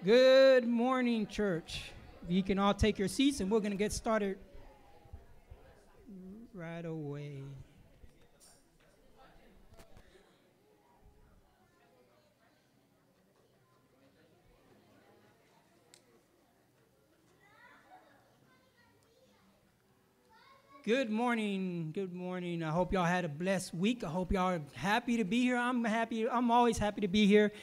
Good morning, church. You can all take your seats, and we're going to get started right away. Good morning. Good morning. I hope y'all had a blessed week. I hope y'all are happy to be here. I'm happy. I'm always happy to be here.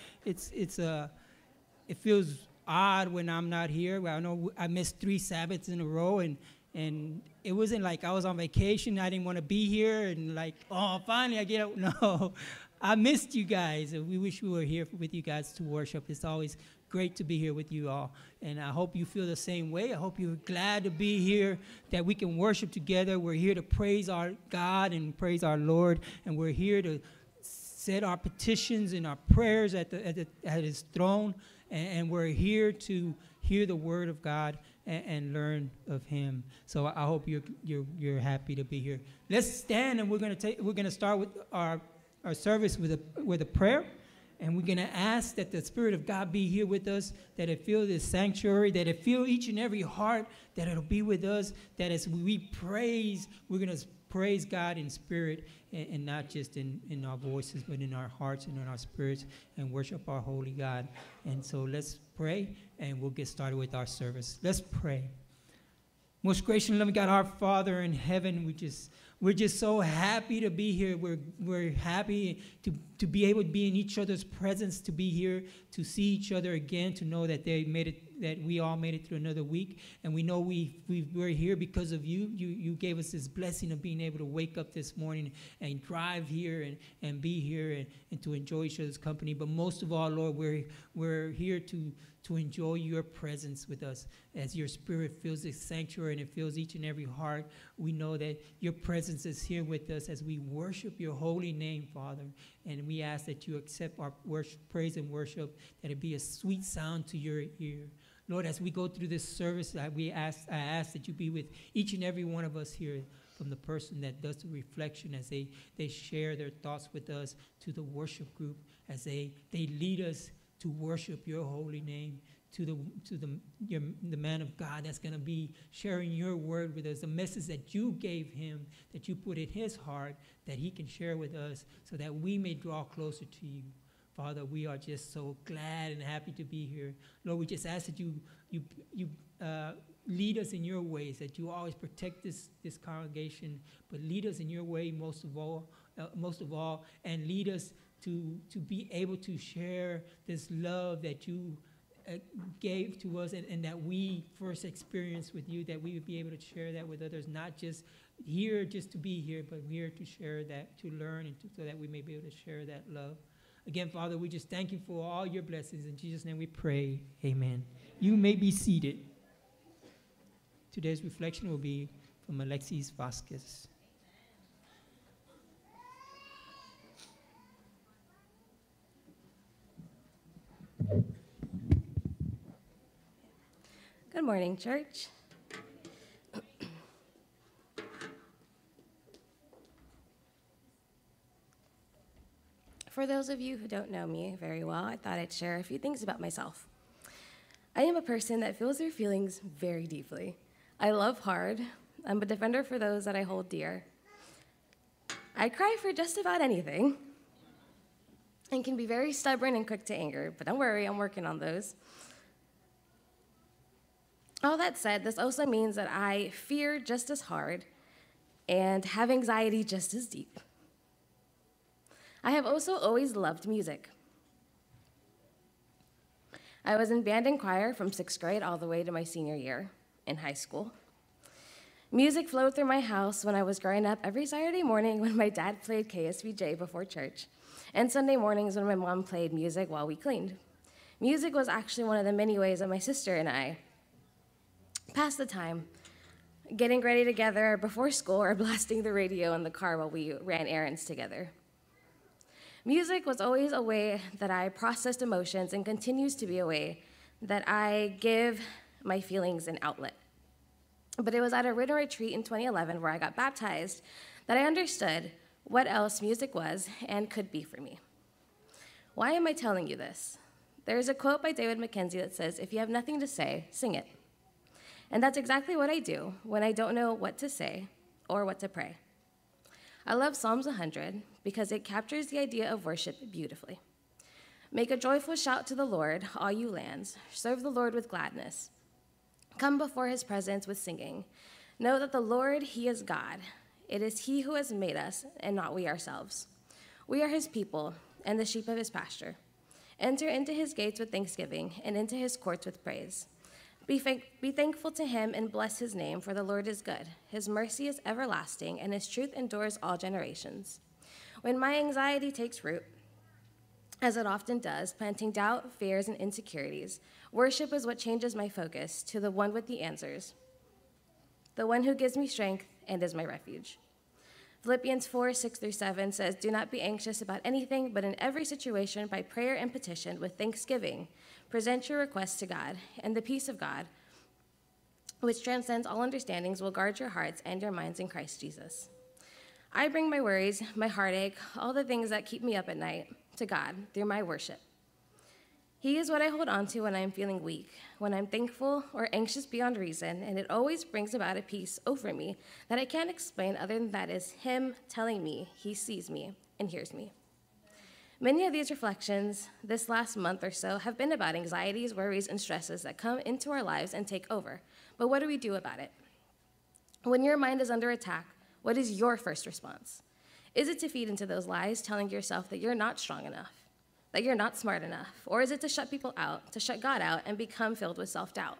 It feels odd when I'm not here. Well, I know I missed 3 Sabbaths in a row, and it wasn't like I was on vacation. I didn't want to be here, and like, oh, finally I get out. No, I missed you guys. We wish we were here with you guys to worship. It's always great to be here with you all, and I hope you feel the same way. I hope you're glad to be here, that we can worship together. We're here to praise our God and praise our Lord, and we're here to set our petitions and our prayers at His throne, and we're here to hear the Word of God and learn of Him. So I hope you're happy to be here. Let's stand, and we're gonna start with our service with a prayer. And we're going to ask that the Spirit of God be here with us, that it fill this sanctuary, that it fill each and every heart, that it'll be with us, that as we praise, we're going to praise God in spirit and not just in our voices, but in our hearts and in our spirits, and worship our holy God. And so let's pray, and we'll get started with our service. Let's pray. Most gracious and loving God, our Father in heaven, we're just so happy to be here. We're happy to be able to be in each other's presence, to be here, to see each other again, to know that that we all made it through another week. And we know we're here because of you. You gave us this blessing of being able to wake up this morning and drive here and be here and to enjoy each other's company. But most of all, Lord, we're here to enjoy your presence with us. As your Spirit fills this sanctuary and it fills each and every heart, we know that your presence is here with us as we worship your holy name, Father. And we ask that you accept our worship, praise and worship, that it be a sweet sound to your ear. Lord, as we go through this service, I ask that you be with each and every one of us here, from the person that does the reflection as they share their thoughts with us, to the worship group as they lead us to worship your holy name, to the man of God that's going to be sharing your word with us, the message that you gave him, that you put in his heart, that he can share with us so that we may draw closer to you. Father, we are just so glad and happy to be here. Lord, we just ask that you lead us in your ways, that you always protect this congregation, but lead us in your way most of all, and lead us to be able to share this love that you gave to us and that we first experienced with you, that we would be able to share that with others, not just here just to be here, but here to share that, to learn, and so that we may be able to share that love. Again, Father, we just thank you for all your blessings. In Jesus' name we pray, amen. You may be seated. Today's reflection will be from David Vazquez. Good morning, church. For those of you who don't know me very well, I thought I'd share a few things about myself. I am a person that feels their feelings very deeply. I love hard. I'm a defender for those that I hold dear. I cry for just about anything and can be very stubborn and quick to anger, but don't worry, I'm working on those. All that said, this also means that I fear just as hard and have anxiety just as deep. I have also always loved music. I was in band and choir from 6th grade all the way to my senior year in high school. Music flowed through my house when I was growing up every Saturday morning when my dad played KSVJ before church, and Sunday mornings when my mom played music while we cleaned. Music was actually one of the many ways that my sister and I passed the time, getting ready together before school or blasting the radio in the car while we ran errands together. Music was always a way that I processed emotions and continues to be a way that I give my feelings an outlet. But it was at a written retreat in 2011 where I got baptized that I understood what else music was and could be for me. Why am I telling you this? There is a quote by David Mackenzie that says, "If you have nothing to say, sing it." And that's exactly what I do when I don't know what to say or what to pray. I love Psalms 100 because it captures the idea of worship beautifully. Make a joyful shout to the Lord, all you lands. Serve the Lord with gladness. Come before his presence with singing. Know that the Lord, he is God. It is he who has made us and not we ourselves. We are his people and the sheep of his pasture. Enter into his gates with thanksgiving and into his courts with praise. Be thankful to him and bless his name, for the Lord is good. His mercy is everlasting, and his truth endures all generations. When my anxiety takes root, as it often does, planting doubt, fears, and insecurities, worship is what changes my focus to the one with the answers, the one who gives me strength and is my refuge. Philippians 4:6-7 says, "Do not be anxious about anything, but in every situation, by prayer and petition, with thanksgiving, present your requests to God, and the peace of God, which transcends all understandings, will guard your hearts and your minds in Christ Jesus." I bring my worries, my heartache, all the things that keep me up at night, to God through my worship. He is what I hold on to when I am feeling weak, when I'm thankful or anxious beyond reason, and it always brings about a peace over me that I can't explain other than that is him telling me he sees me and hears me. Many of these reflections this last month or so have been about anxieties, worries, and stresses that come into our lives and take over. But what do we do about it? When your mind is under attack, what is your first response? Is it to feed into those lies, telling yourself that you're not strong enough, that you're not smart enough? Or is it to shut people out, to shut God out, and become filled with self-doubt?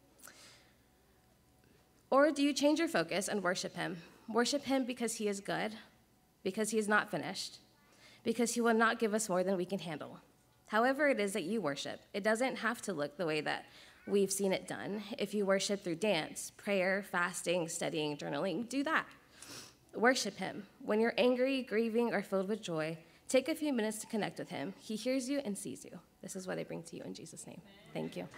Or do you change your focus and worship him? Worship him because he is good, because he is not finished, because he will not give us more than we can handle. However it is that you worship, it doesn't have to look the way that we've seen it done. If you worship through dance, prayer, fasting, studying, journaling, do that. Worship him. When you're angry, grieving, or filled with joy, take a few minutes to connect with him. He hears you and sees you. This is what I bring to you in Jesus' name. Thank you.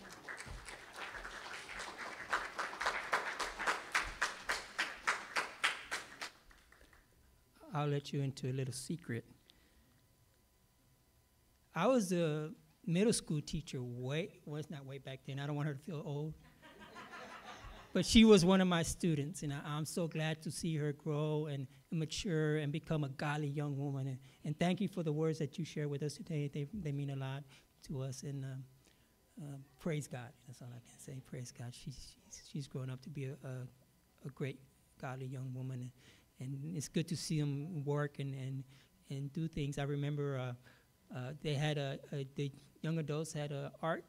I'll let you into a little secret. I was a middle school teacher it's not way back then. I don't want her to feel old. But she was one of my students, and I'm so glad to see her grow and mature and become a godly young woman. And thank you for the words that you shared with us today. They mean a lot to us. And praise God. That's all I can say. Praise God. She's grown up to be a great godly young woman. And it's good to see them work and do things. I remember they had the young adults had an art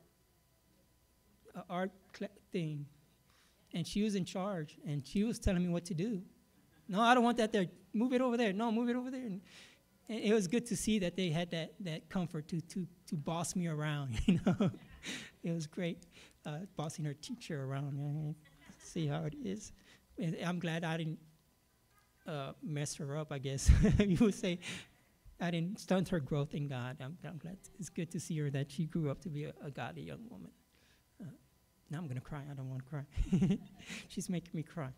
thing. And she was in charge, and she was telling me what to do. No, I don't want that there. Move it over there. No, move it over there. And it was good to see that they had that comfort to boss me around, you know. It was great bossing her teacher around. See how it is. And I'm glad I didn't mess her up, I guess. You would say I didn't stunt her growth in God. I'm glad. It's good to see her that she grew up to be a godly young woman. Now I'm going to cry. I don't want to cry. She's making me cry.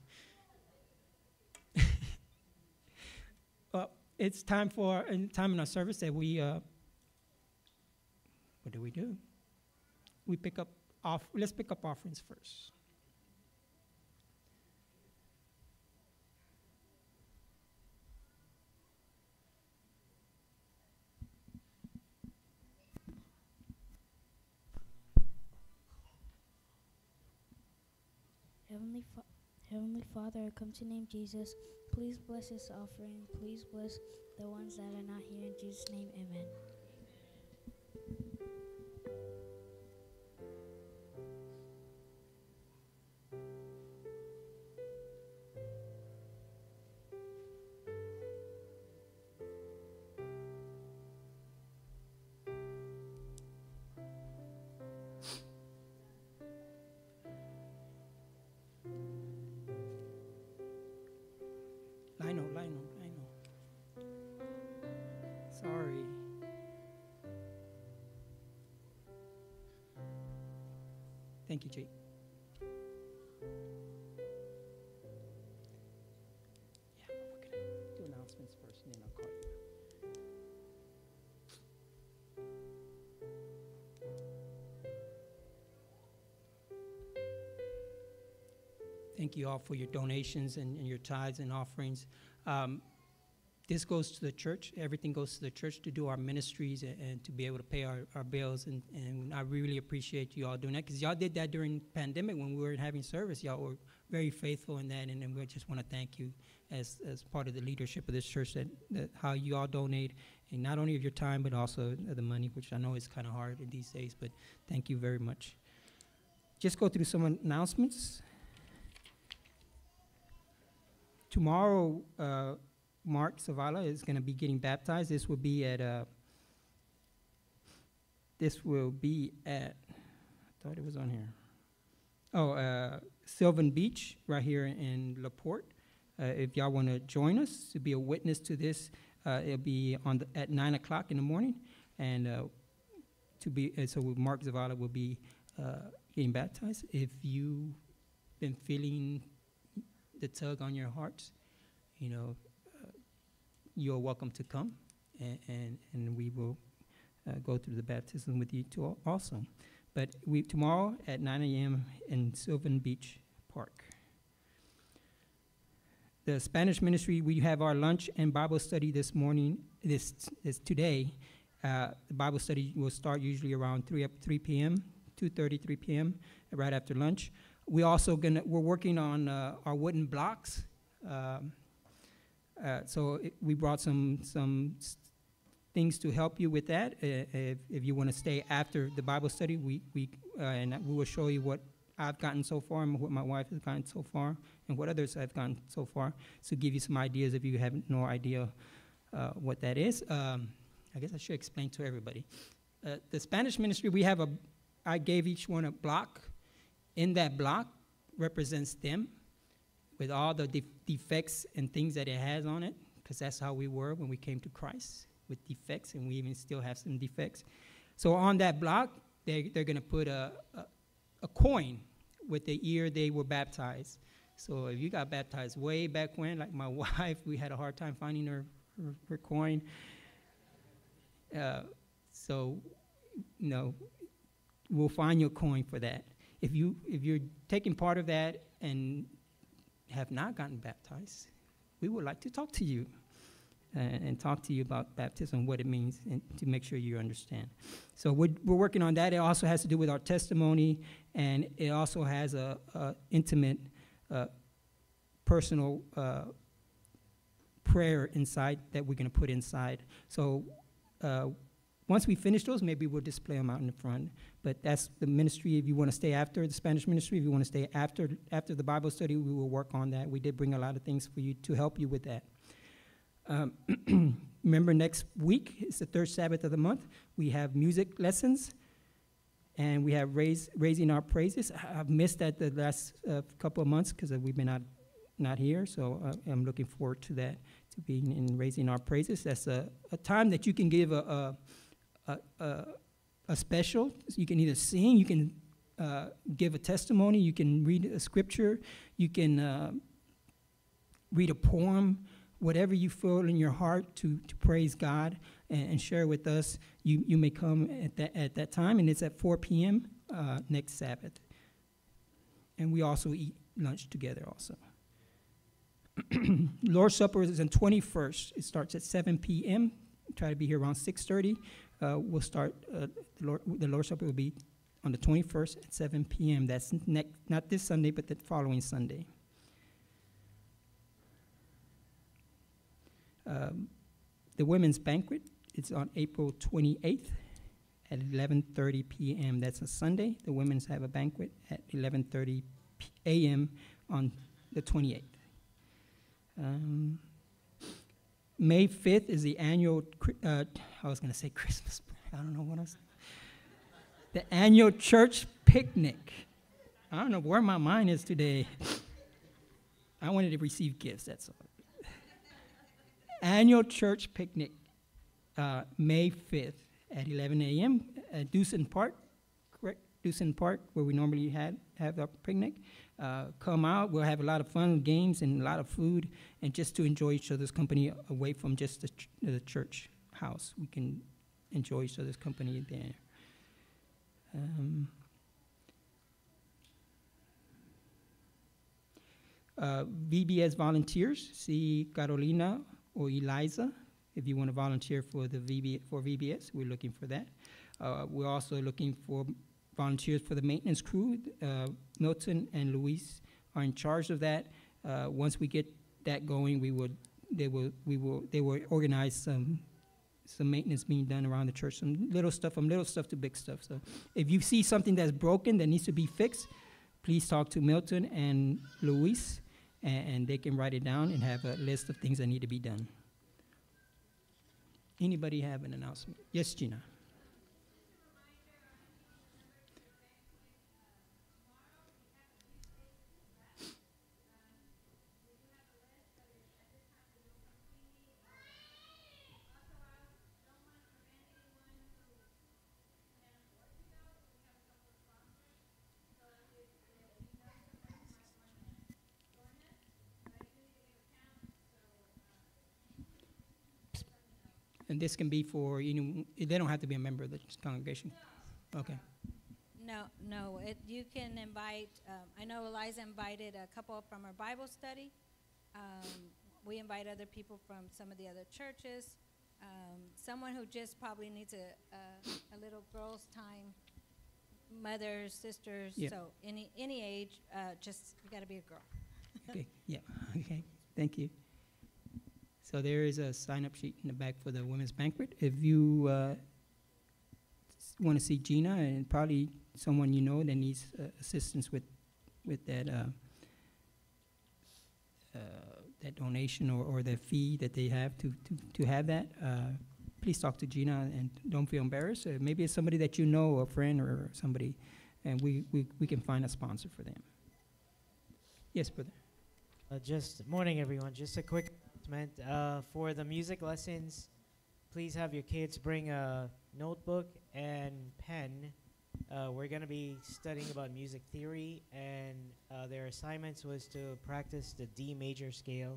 Well, it's time in our service that we, what do? We pick up, let's pick up offerings first. Heavenly Father, I come to name Jesus. Please bless this offering. Please bless the ones that are not here. In Jesus' name, amen. Lionel. Sorry. Thank you, Jake. Yeah, we're going to do announcements first, and then I'll call you. Thank you all for your donations and your tithes and offerings. This goes to the church. Everything goes to the church to do our ministries and to be able to pay our bills. And I really appreciate you all doing that, because y'all did that during pandemic when we were having service. Y'all were very faithful in that, and we just want to thank you as part of the leadership of this church, that how you all donate, and not only of your time, but also the money, which I know is kind of hard in these days, but thank you very much. Just go through some announcements. Tomorrow, Mark Zavala is going to be getting baptized. This will be at, I thought it was on here. Sylvan Beach, right here in LaPorte. If y'all want to join us to be a witness to this, it'll be at 9 o'clock in the morning. And so Mark Zavala will be getting baptized. If you've been feeling the tug on your hearts, you're welcome to come, and we will go through the baptism with you too also. But tomorrow at 9 a.m. in Sylvan Beach Park. The Spanish ministry, we have our lunch and Bible study this morning. This is today. The Bible study will start usually around 3 p.m., 2:30, 3 p.m., right after lunch. We're working on our wooden blocks. So we brought some things to help you with that. If you want to stay after the Bible study, we will show you what I've gotten so far and what my wife has gotten so far and what others have gotten so far, to give you some ideas if you have no idea what that is. I guess I should explain to everybody. The Spanish ministry, I gave each one a block. In that block represents them with all the defects and things that it has on it, because that's how we were when we came to Christ, with defects, and we even still have some defects. So on that block, they're going to put a coin with the year they were baptized. So if you got baptized way back when, like my wife, we had a hard time finding her coin. So we'll find your coin for that. If you're taking part of that and have not gotten baptized, we would like to talk to you and talk to you about baptism, what it means, and to make sure you understand. So we're working on that. It also has to do with our testimony, and it also has a intimate, personal prayer inside that we're going to put inside. So once we finish those, maybe we'll display them out in the front. But that's the ministry. If you want to stay after the Spanish ministry, if you want to stay after the Bible study, we will work on that. We did bring a lot of things for you to help you with that. Remember, next week, it's the third Sabbath of the month. We have music lessons, and we have raising our praises. I've missed that the last couple of months because we've been not here, so I'm looking forward to that, to being in raising our praises. That's a time that you can give a special. You can either sing, you can give a testimony, you can read a scripture, you can read a poem, whatever you feel in your heart to praise God and share with us. You may come at that time, and it's at 4 p.m. Next Sabbath. And we also eat lunch together also. Lord's Supper is on 21st. It starts at 7 p.m. Try to be here around 6:30. We'll start, the Lord's Supper will be on the 21st at 7 p.m. That's not this Sunday, but the following Sunday. The women's banquet is on April 28th at 11:30 p.m. That's a Sunday. The women's have a banquet at 11:30 a.m. on the 28th. May 5th is the annual, I was going to say Christmas, I don't know what else. The annual church picnic. I don't know where my mind is today. I wanted to receive gifts, that's all. Annual church picnic, May 5th at 11 a.m. at Dewson Park, correct? Dewson Park, where we normally have our picnic. Come out, we'll have a lot of fun, games, and a lot of food, and just to enjoy each other's company away from just the church house. We can enjoy each other's company there. VBS volunteers, see Carolina or Eliza. If you want to volunteer for VBS, we're looking for that. We're also looking for volunteers for the maintenance crew. Milton and Luis are in charge of that. Once we get that going, they will organize some maintenance being done around the church, some little stuff, from little stuff to big stuff. So if you see something that's broken that needs to be fixed, please talk to Milton and Luis, and they can write it down and have a list of things that need to be done. Anybody have an announcement? Yes, Gina. And this can be for, they don't have to be a member of the congregation. Okay. No. You can invite, I know Eliza invited a couple from our Bible study. We invite other people from some of the other churches. Someone who just probably needs a little girls' time, mothers, sisters, Yeah. so any age, just you got to be a girl. Okay, yeah, okay, thank you. So there is a sign-up sheet in the back for the women's banquet. If you want to see Gina, and probably someone you know that needs assistance with that that donation or the fee that they have to have that, please talk to Gina and don't feel embarrassed. Maybe it's somebody that you know, a friend or somebody, and we can find a sponsor for them. Yes, brother. Morning, everyone. Just a quick announcement. For the music lessons, please have your kids bring a notebook and pen. We're going to be studying about music theory, and their assignments was to practice the D major scale.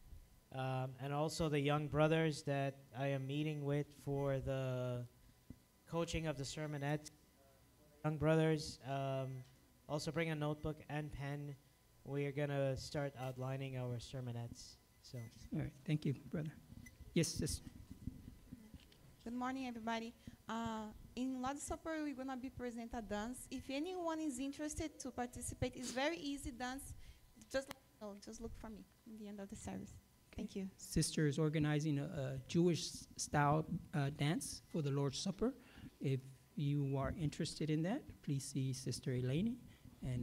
And also the young brothers that I am meeting with for the coaching of the sermonette. Young brothers, also bring a notebook and pen. We are going to start outlining our sermonettes. So. All right, thank you, brother. Yes, sister. Good morning, everybody. In Lord's Supper, we're going to be present a dance. If anyone is interested to participate, it's very easy dance. Just look for me in the end of the service. Thank you. Sister is organizing a Jewish-style dance for the Lord's Supper. If you are interested in that, please see Sister Elaine, and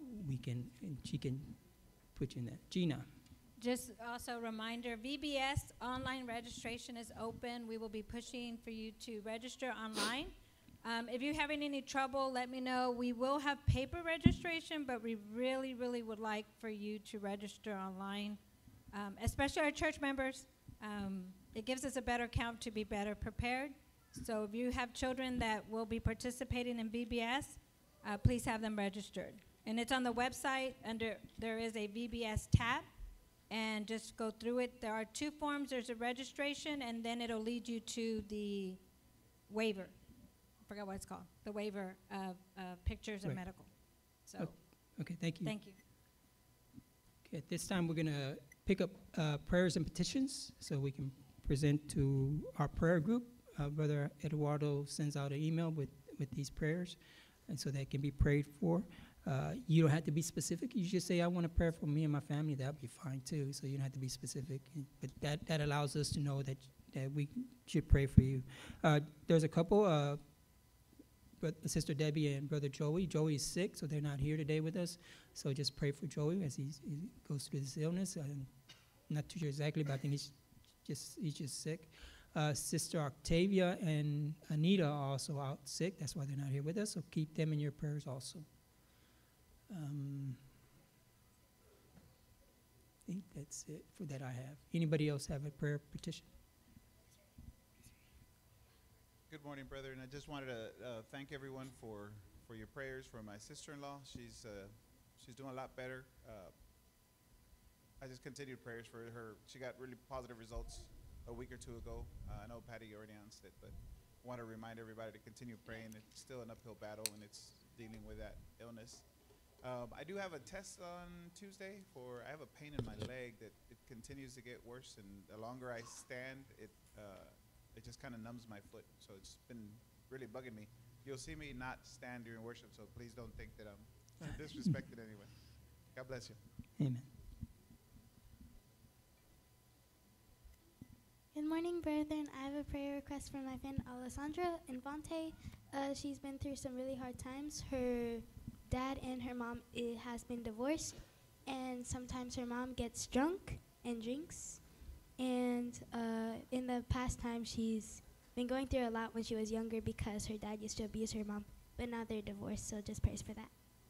she can put you in that. Gina. Just also a reminder, VBS online registration is open. We will be pushing for you to register online. If you're having any trouble, let me know. We will have paper registration, but we really, really would like for you to register online, especially our church members. It gives us a better count to be better prepared. So if you have children that will be participating in VBS, please have them registered. And it's on the website. There is a VBS tab. And just go through it. There are two forms. There's a registration, and then it'll lead you to the waiver. I forgot what it's called. The waiver of pictures and medical. So. Okay, thank you. Thank you. Okay, at this time, we're going to pick up prayers and petitions so we can present to our prayer group. Brother Eduardo sends out an email with these prayers, and so that can be prayed for. You don't have to be specific. You just say, I want a prayer for me and my family. That'll be fine, too. So you don't have to be specific. But that allows us to know that we should pray for you. There's a couple, Sister Debbie and Brother Joey. Joey is sick, so they're not here today with us. So just pray for Joey as he goes through this illness. I'm not too sure exactly, but I think he's just sick. Sister Octavia and Anita are also out sick. That's why they're not here with us. So keep them in your prayers also. I think that's it for that I have. Anybody else have a prayer petition? Good morning, brethren. I just wanted to thank everyone for your prayers for my sister-in-law. She's doing a lot better. I just continued prayers for her. She got really positive results a week or two ago. I know Patty already announced it, but I want to remind everybody to continue praying. It's still an uphill battle, and it's dealing with that illness. I do have a test on Tuesday I have a pain in my leg that it continues to get worse, and the longer I stand, it just kind of numbs my foot. So it's been really bugging me. You'll see me not stand during worship, so please don't think that I'm disrespected anyway. God bless you. Amen. Good morning, brethren. I have a prayer request for my friend Alessandra Infante. She's been through some really hard times. Her dad and her mom has been divorced, and sometimes her mom gets drunk and drinks. And in the past time, she's been going through a lot when she was younger because her dad used to abuse her mom, but now they're divorced, so just prayers for that.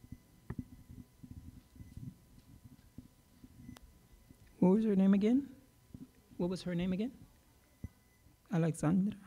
What was her name again? What was her name again? Alexandra.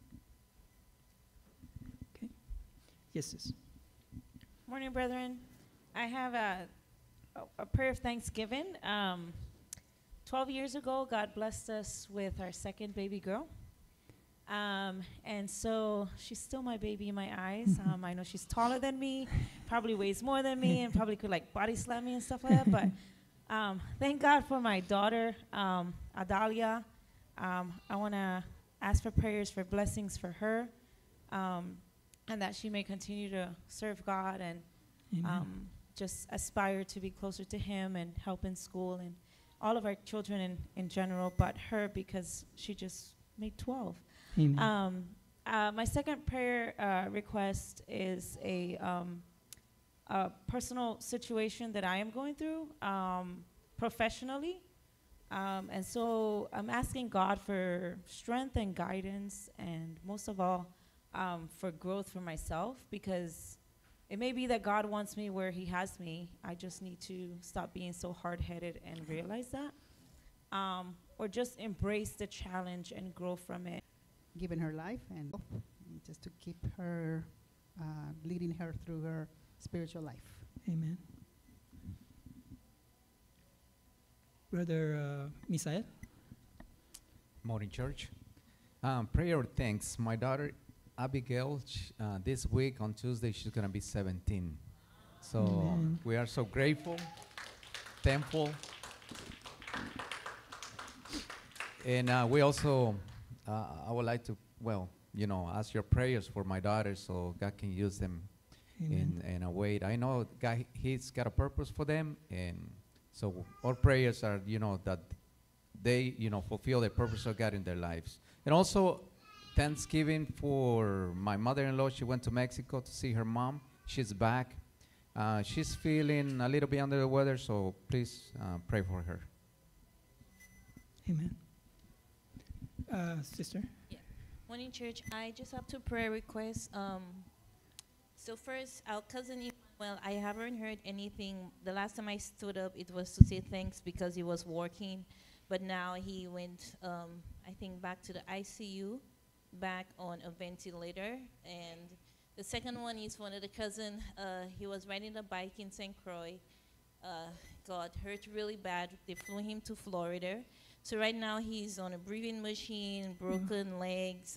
Okay. Yes, sis. Morning, brethren. I have a prayer of thanksgiving. 12 years ago, God blessed us with our second baby girl. And so she's still my baby in my eyes. I know she's taller than me, probably weighs more than me, and probably could like body slam me and stuff like that. But thank God for my daughter, Adalia. I want to ask for prayers for blessings for her, and that she may continue to serve God and just aspire to be closer to Him and help in school and all of our children in general, but her because she just made 12. My second prayer request is a personal situation that I am going through professionally. And so I'm asking God for strength and guidance, and most of all, for growth for myself, because it may be that God wants me where He has me. I just need to stop being so hard-headed and realize that, or just embrace the challenge and grow from it. Given her life and just to keep her, leading her through her spiritual life. Amen. Brother Misael. Morning, church. Prayer of thanks. My daughter Abigail, this week on Tuesday, she's going to be 17. So we are so grateful, thankful. And we also, I would like to, ask your prayers for my daughter so God can use them in a way. I know God, He's got a purpose for them, and so our prayers are, that they, fulfill the purpose of God in their lives. And also, Thanksgiving for my mother-in-law. She went to Mexico to see her mom. She's back. She's feeling a little bit under the weather, so please pray for her. Amen. Sister? Yeah. Morning, church. I just have two prayer requests. So first, our cousin Emmanuel, I haven't heard anything. The last time I stood up, it was to say thanks because he was working. But now he went, I think, back to the ICU, back on a ventilator. And the second one is one of the cousin. He was riding a bike in St. Croix. Got hurt really bad. They flew him to Florida. So right now he's on a breathing machine, broken legs,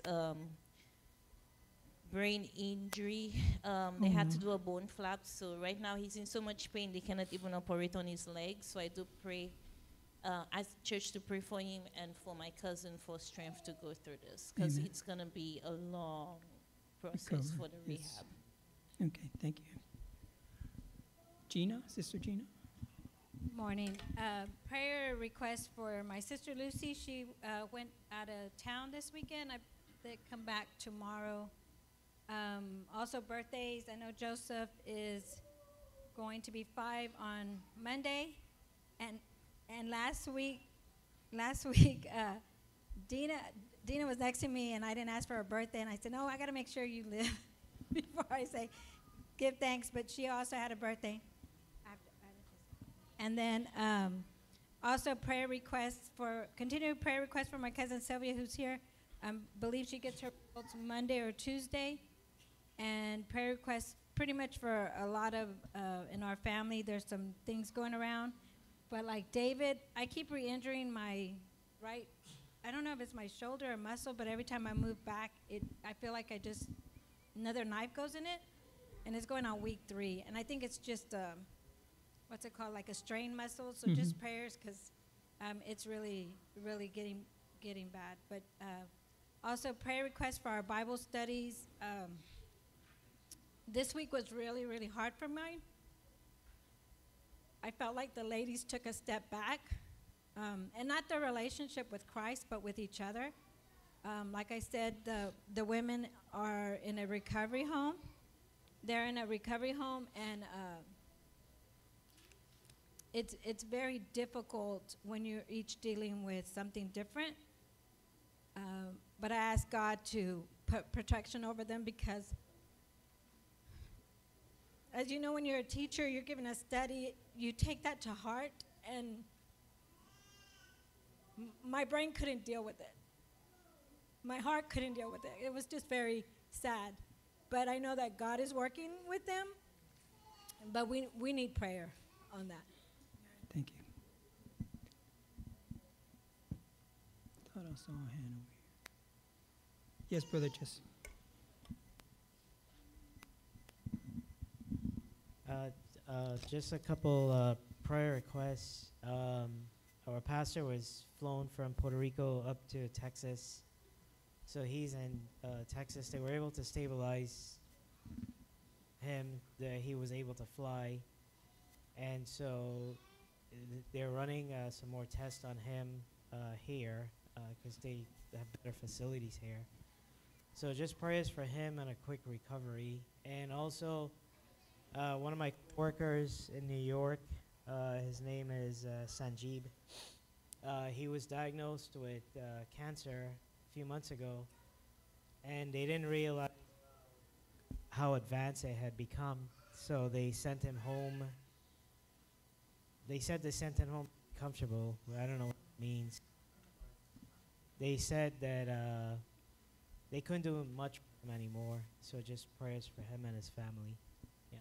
brain injury. They had to do a bone flap. So right now he's in so much pain they cannot even operate on his legs. So I do pray, ask church to pray for him and for my cousin for strength to go through this, because it's going to be a long process for the rehab. Okay, thank you. Gina, Sister Gina. Morning. Prayer request for my sister Lucy. She went out of town this weekend. They come back tomorrow. Also birthdays. I know Joseph is going to be 5 on Monday, and last week, Dina was next to me, and I didn't ask for her birthday, and I said, no, I got to make sure you live before I say give thanks. But she also had a birthday. And then also continued prayer requests for my cousin Sylvia, who's here. Believe she gets her results Monday or Tuesday. And prayer requests pretty much for a lot of, in our family, there's some things going around. But like David, I keep re-injuring my right, I don't know if it's my shoulder or muscle, but every time I move back, I feel like another knife goes in it. and it's going on week 3. And I think it's just, what's it called, like a strained muscle. So just prayers, because it's really, really getting bad. But also prayer requests for our Bible studies. This week was really, really hard for mine. I felt like the ladies took a step back, and not the relationship with Christ, but with each other. Like I said, the women are in a recovery home. They're in a recovery home, and it's very difficult when you're each dealing with something different. But I ask God to put protection over them, because as you know, when you're a teacher, you're given a study, you take that to heart, and my brain couldn't deal with it. My heart couldn't deal with it. It was just very sad. But I know that God is working with them, but we need prayer on that. Thank you. Thought I saw a hand over here. Yes, Brother Jesse. Just a couple prayer requests. Our pastor was flown from Puerto Rico up to Texas. So he's in Texas. They were able to stabilize him, that he was able to fly. And so they're running some more tests on him here, because they have better facilities here. So just prayers for him and a quick recovery. And also, one of my workers in New York, his name is Sanjeeb. He was diagnosed with cancer a few months ago, and they didn't realize how advanced it had become. So they sent him home. They said they sent him home comfortable. I don't know what it means. They said that they couldn't do much for him anymore. So just prayers for him and his family. Yeah.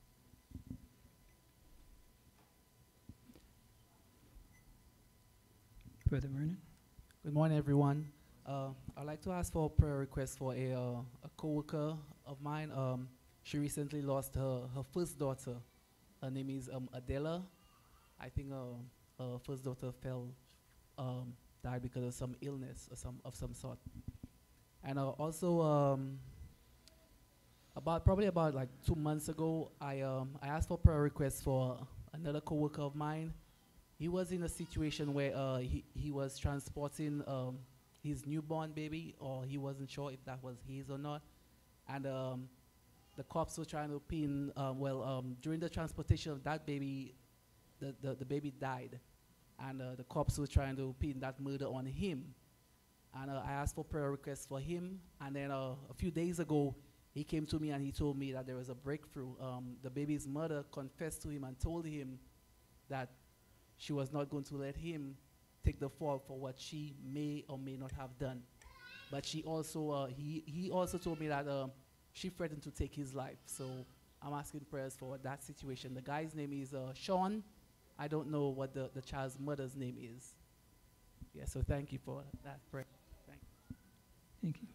Brother Vernon. Good morning, everyone. I'd like to ask for a prayer request for a co-worker of mine. She recently lost her first daughter. Her name is Adela. I think her first daughter died because of some illness or of some sort. And also, probably about like 2 months ago, I asked for a prayer request for another co-worker of mine. He was in a situation where he was transporting his newborn baby, or he wasn't sure if that was his or not. And the cops were trying to pin, during the transportation of that baby, the baby died. And the cops were trying to pin that murder on him. And I asked for prayer requests for him. And then a few days ago, he came to me and he told me that there was a breakthrough. The baby's mother confessed to him and told him that she was not going to let him take the fall for what she may or may not have done. But she also, he also told me that she threatened to take his life. So I'm asking prayers for that situation. The guy's name is Sean. I don't know what the child's mother's name is. Yeah, so thank you for that prayer. Thank you.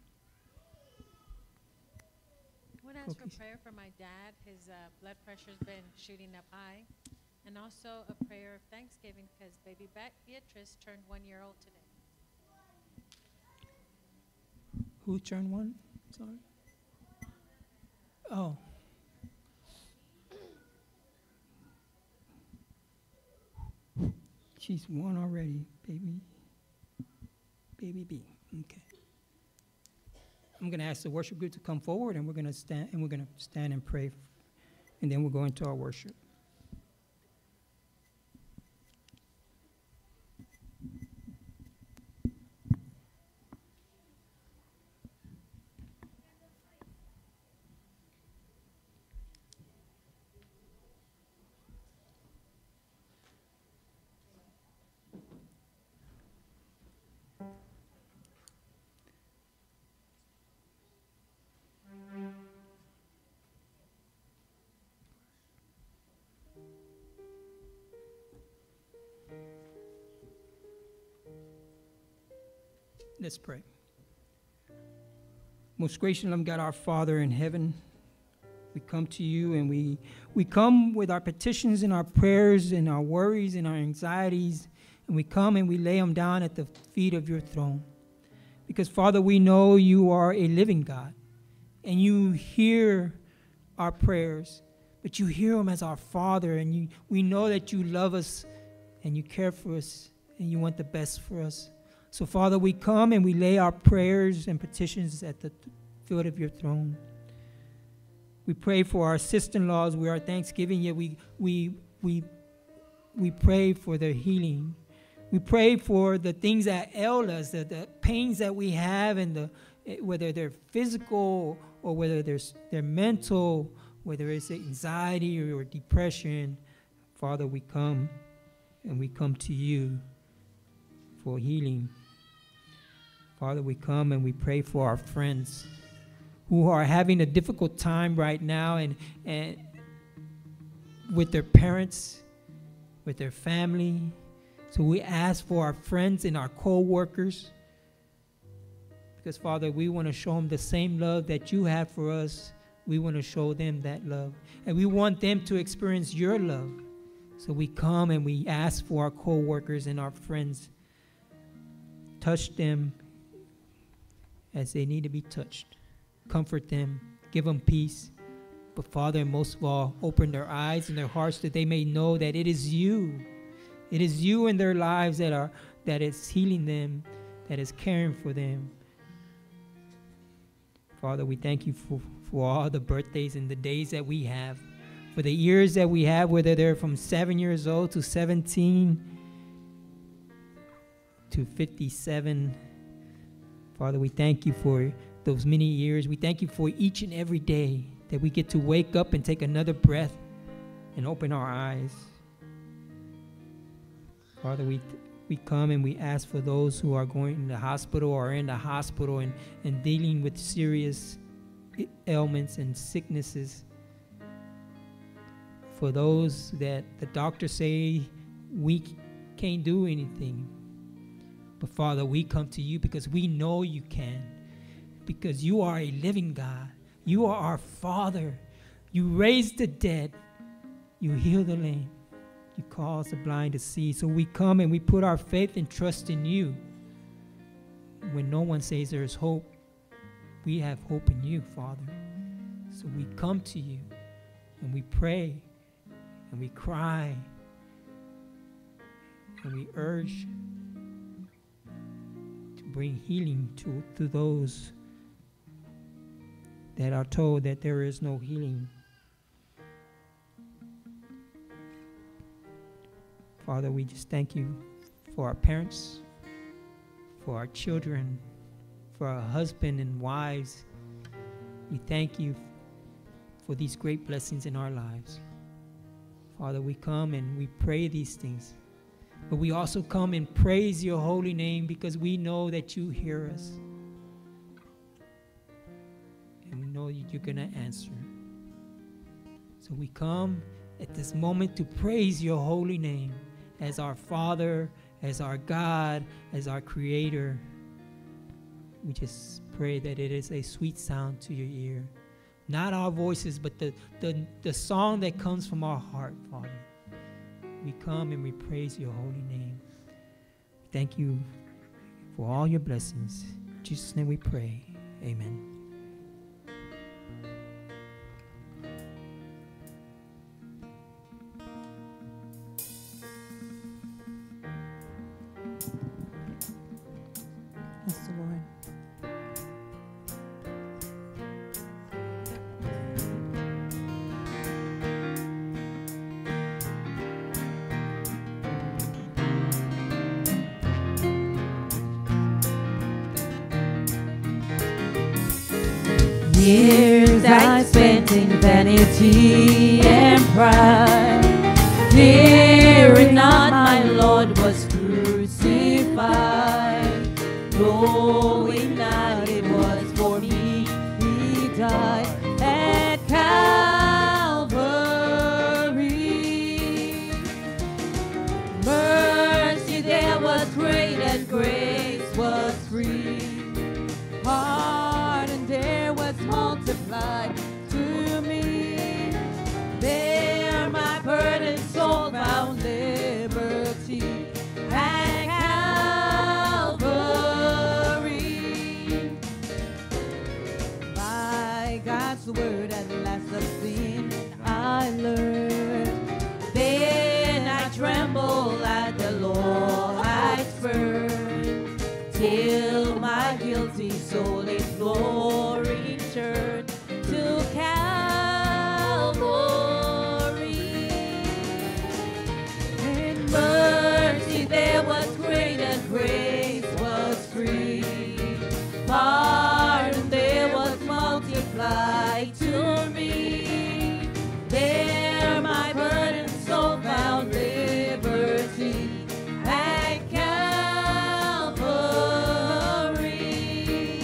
I want to ask for prayer for my dad. His blood pressure's been shooting up high. And also a prayer of thanksgiving because baby Beatrice turned 1 year old today. Who turned 1? Sorry. Oh. She's 1 already, baby. Baby B. Okay. I'm going to ask the worship group to come forward, and we're going to stand and pray, and then we'll go into our worship. Let's pray. Most gracious and loving God, our Father in heaven, We come to you, and we come with our petitions and our prayers and our worries and our anxieties, and we come and we lay them down at the feet of your throne. Because, Father, we know you are a living God, and you hear our prayers, but you hear them as our Father, and we know that you love us and you care for us and you want the best for us. So, Father, we come and we lay our prayers and petitions at the foot of your throne. We pray for our sister-in-laws. We are Thanksgiving, yet we pray for their healing. We pray for the things that ail us, the pains that we have, and whether they're physical or whether they're mental, whether it's anxiety or depression. Father, we come and we come to you for healing. Father, we come and we pray for our friends who are having a difficult time right now and with their parents, with their family. So we ask for our friends and our co-workers, because, Father, we want to show them the same love that you have for us. We want to show them that love, and we want them to experience your love. So we come and we ask for our co-workers and our friends. Touch them as they need to be touched. Comfort them, give them peace. But, Father, most of all, open their eyes and their hearts that they may know that it is you. It is you in their lives that is healing them, that is caring for them. Father, we thank you for all the birthdays and the days that we have, for the years that we have, whether they're from 7 years old to 17 to 57. Father, we thank you for those many years. We thank you for each and every day that we get to wake up and take another breath and open our eyes. Father, we come and we ask for those who are going in the hospital or in the hospital and dealing with serious ailments and sicknesses. For those that the doctors say we can't do anything. But, Father, we come to you because we know you can. Because you are a living God. You are our Father. You raise the dead. You heal the lame. You cause the blind to see. So we come and we put our faith and trust in you. When no one says there is hope, we have hope in you, Father. So we come to you and we pray and we cry and we urge to bring healing to those that are told that there is no healing. Father, we just thank you for our parents, for our children, for our husband and wives. We thank you for these great blessings in our lives. Father, we come and we pray these things, but we also come and praise your holy name because we know that you hear us. And we know you're going to answer. So we come at this moment to praise your holy name as our Father, as our God, as our Creator. We just pray that it is a sweet sound to your ear. Not our voices, but the song that comes from our heart, Father. We come and we praise your holy name. Thank you for all your blessings. In Jesus' name we pray. Amen. Bless the Lord. Years I spent in vanity and pride, hearing not my Lord was crucified, knowing that it was for me he died at Calvary. Mercy there was great and grace was free. Pardon there was multiplied to me. soul in glory turned to Calvary. In mercy there was great and grace was free. Pardon there was multiplied to me. There my burdened soul found liberty at Calvary.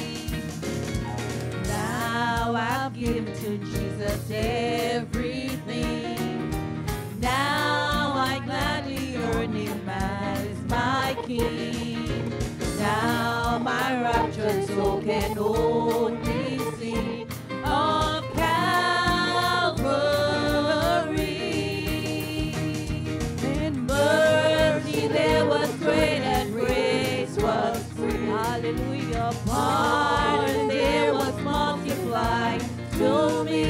Now I'll give to Jesus everything. Now I gladly earn him as my King. Now my raptured soul can only sing of Calvary. In mercy there was great and grace was free. Hallelujah. Pardon there was multiplied to me.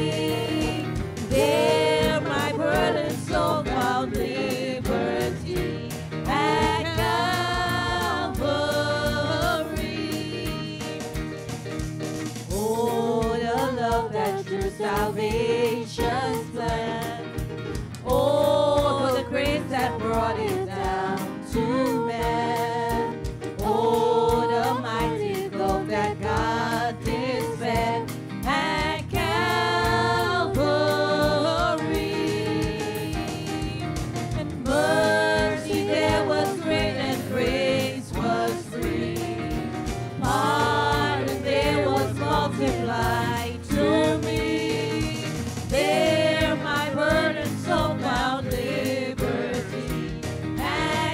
There my burdened soul found liberty at Calvary. Oh, the love that's your salvation's plan. Oh, the grace that brought it down to man. Oh, the mighty love that God dispensed at Calvary. And mercy there was great and grace was free. Pardon there was multiplied to me. There my burdened soul found liberty at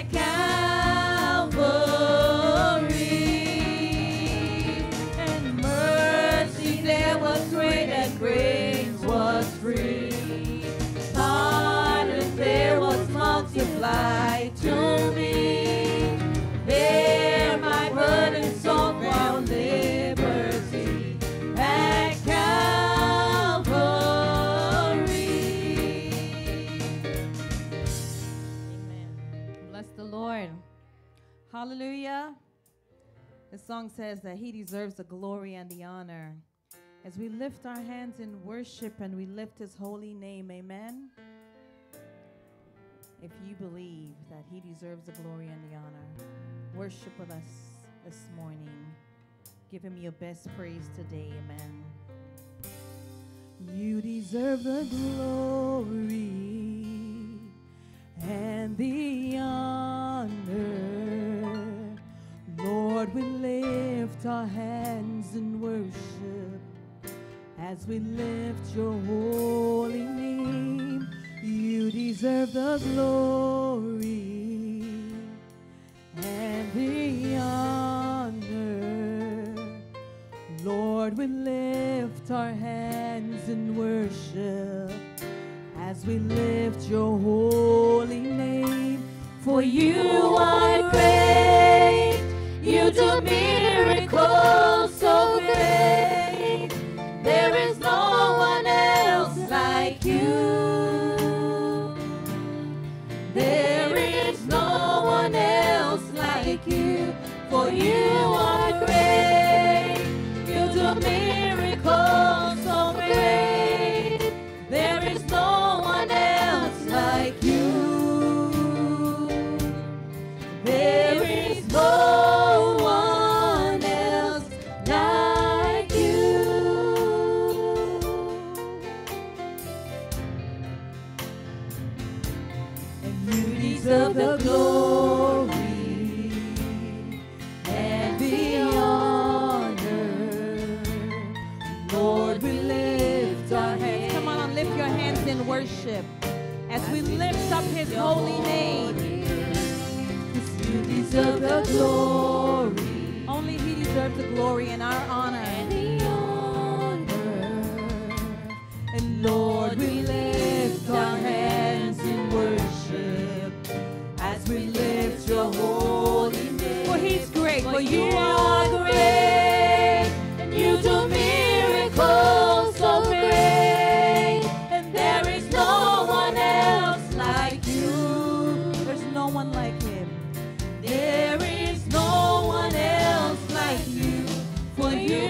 Calvary. And mercy there was great and grace was free. Pardon there was multiplied to me. There my burdened soul found liberty at Calvary. Amen. Bless the Lord. Hallelujah. The song says that he deserves the glory and the honor. As we lift our hands in worship and we lift his holy name, amen. If you believe that he deserves the glory and the honor, worship with us this morning. Give him your best praise today, amen. You deserve the glory and the honor. Lord, we lift our hands in worship as we lift your holy name. You deserve the glory and the honor. Lord, we lift our hands in worship as we lift your holy name. For you are great, you do miracles so great. There is no one else like you. There is no one else like you. For you are great, you do miracles so great. There is no one else like you. There is no one else like you. And you deserve the glory and the honor. Lord, we lift our hands. Come on, lift your hands in worship as we lift up his holy name. You deserve the glory. Only he deserves the glory and our honor. And the honor. And Lord, we lift our hands in worship as we lift your holy name. For he's great. For you are great. And you do miracles so great. And there is no one else like you. There's no one like him. There is no one else like you, for you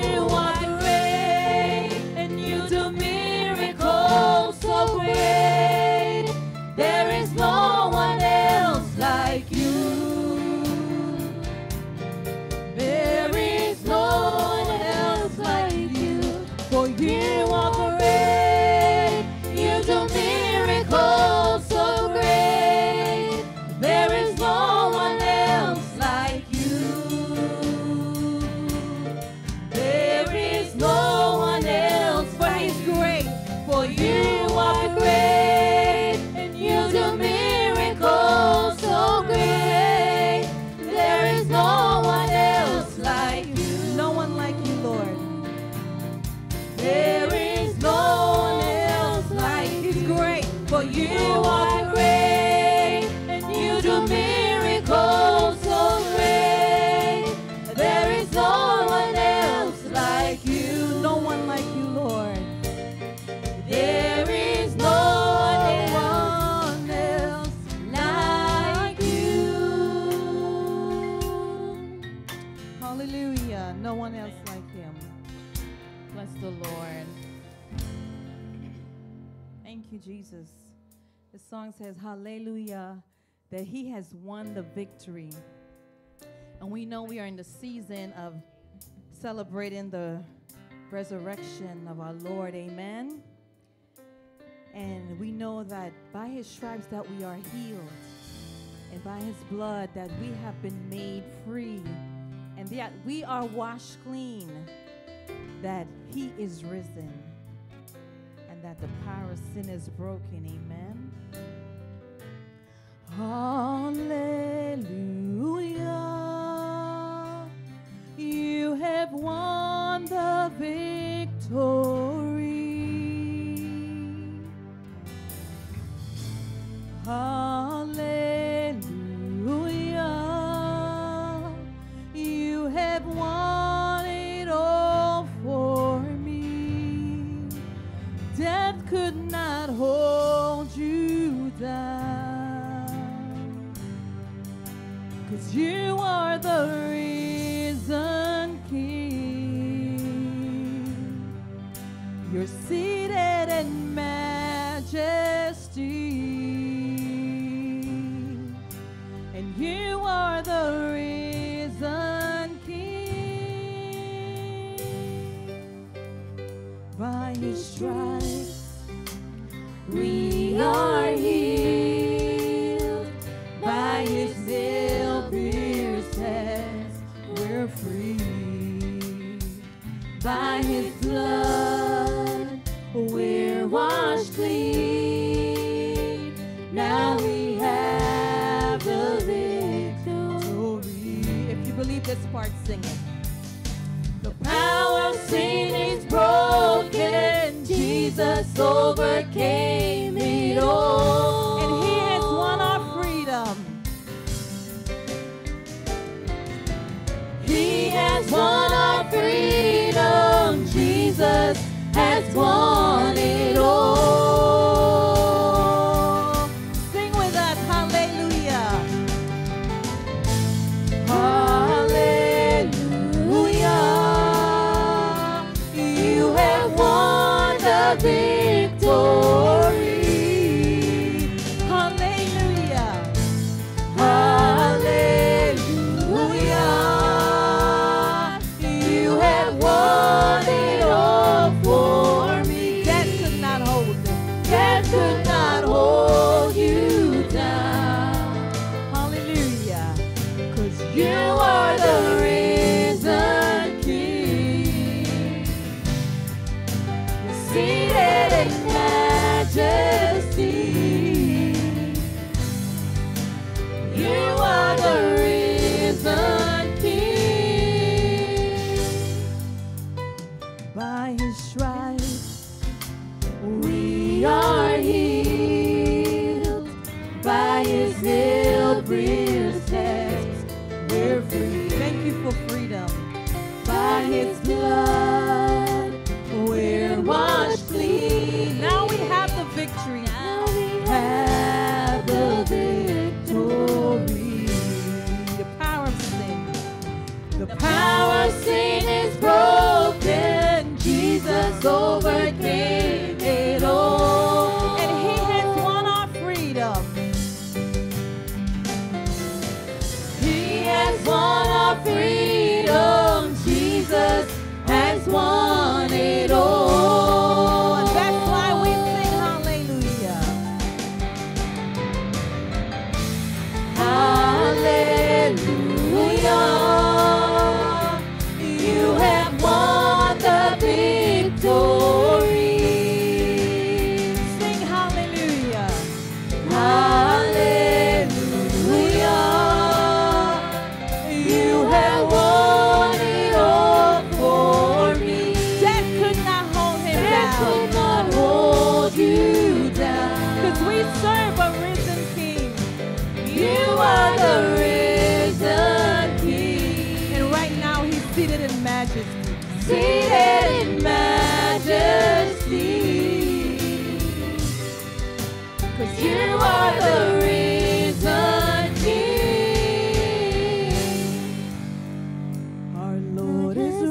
No one else like him. Bless the Lord. Thank you, Jesus. The song says, hallelujah, that he has won the victory. And we know we are in the season of celebrating the resurrection of our Lord. Amen. And we know that by his stripes that we are healed, and by his blood that we have been made free, and that we are washed clean, that he is risen, and that the power of sin is broken. Amen. Hallelujah. You have won the victory. Hallelujah. You have won it all for me. Death could not hold you down, 'cause you are the risen King. You're seated in majesty, and you are the risen King. By his stripes we are healed. By his nail-pierced hands we're free. By his blood we're washed clean. Now we have the victory. If you believe this part, sing it. The power of sin is broken. Jesus overcame it all. And he has won our freedom. He has won our freedom. Jesus has won it all. Sing with us, hallelujah. Hallelujah. You have won the victory. Hallelujah. Hallelujah. You have won it all for me. Death could not hold it. Death could not hold you down. Hallelujah. 'Cause you are the risen King. You're seated in majesty. You are the risen King. By his stripes we are healed. By his nail-pierced hands we're free. Thank you for freedom. By his blood we're washed clean. Now we have the victory. Now we have the victory. The power of sin. The power of sin is broken. Jesus overcame it all. And he has won our freedom. He has won our freedom. Jesus has won it all. And that's why we sing hallelujah. Hallelujah. You have won the victory. Sing hallelujah. Hallelujah. You have won it all for me. Death could not hold him down. Death could not hold you down. 'Cause we serve a risen King. You are the risen King. And right now he's seated in majesty. Seated in majesty. 'Cause you are the risen King. Our Lord is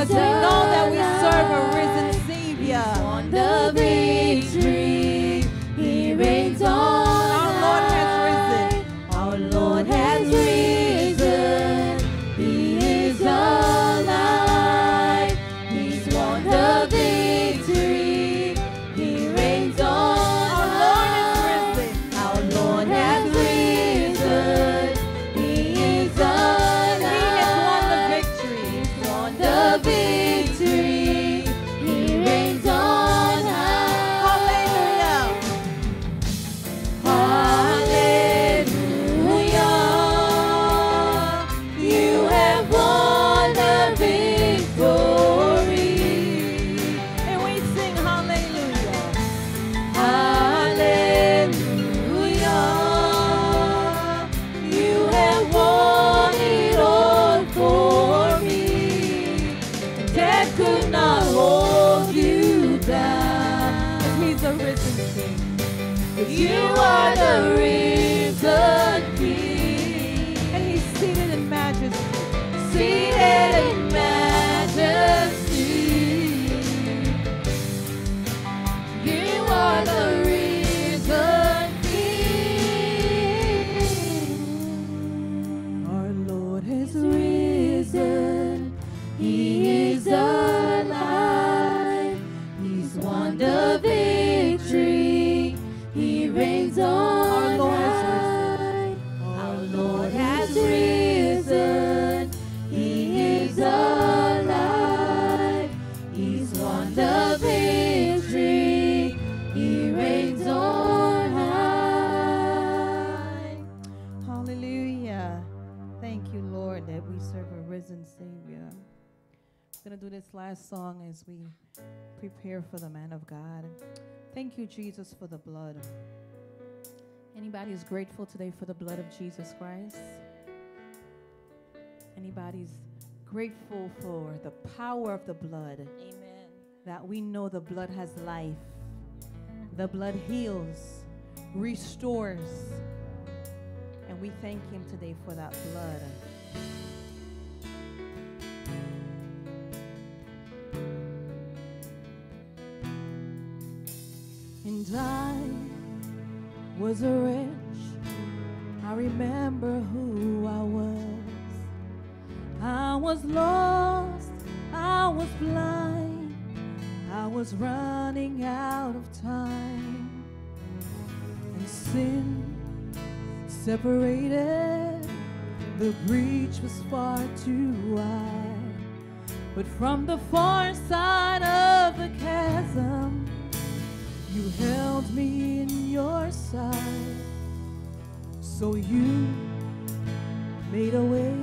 because we know that we serve a risen Savior. Won the victory. He reigns on. Our Lord has risen. Our Lord has risen. He is alive. He's won the victory. He reigns on. Our Lord has risen. He is alive. He has won the victory. He's won the victory. He reigns on high. Hallelujah. Hallelujah. You have won the victory. And we sing hallelujah. Hallelujah. You have won it all for me. Death could not hold you down. He's a risen King. You are the risen King. And he's seated in majesty. Seated in majesty. You are the risen King. Our Lord has risen. He is alive. He's won the victory. He reigns on. Our Lord has risen. He is alive. He's won the victory. He reigns on high. Hallelujah. Thank you, Lord, that we serve a risen Savior. I'm going to do this last song as we prepare for the man of God. Thank you, Jesus, for the blood. Anybody is grateful today for the blood of Jesus Christ? Anybody's grateful for the power of the blood? Amen. That we know the blood has life. The blood heals, restores. And we thank him today for that blood. And I was a wretch. I remember who I was. I was lost. I was blind. I was running out of time. And sin separated. The breach was far too wide. But from the far side of the chasm, you held me in your side. So you made a way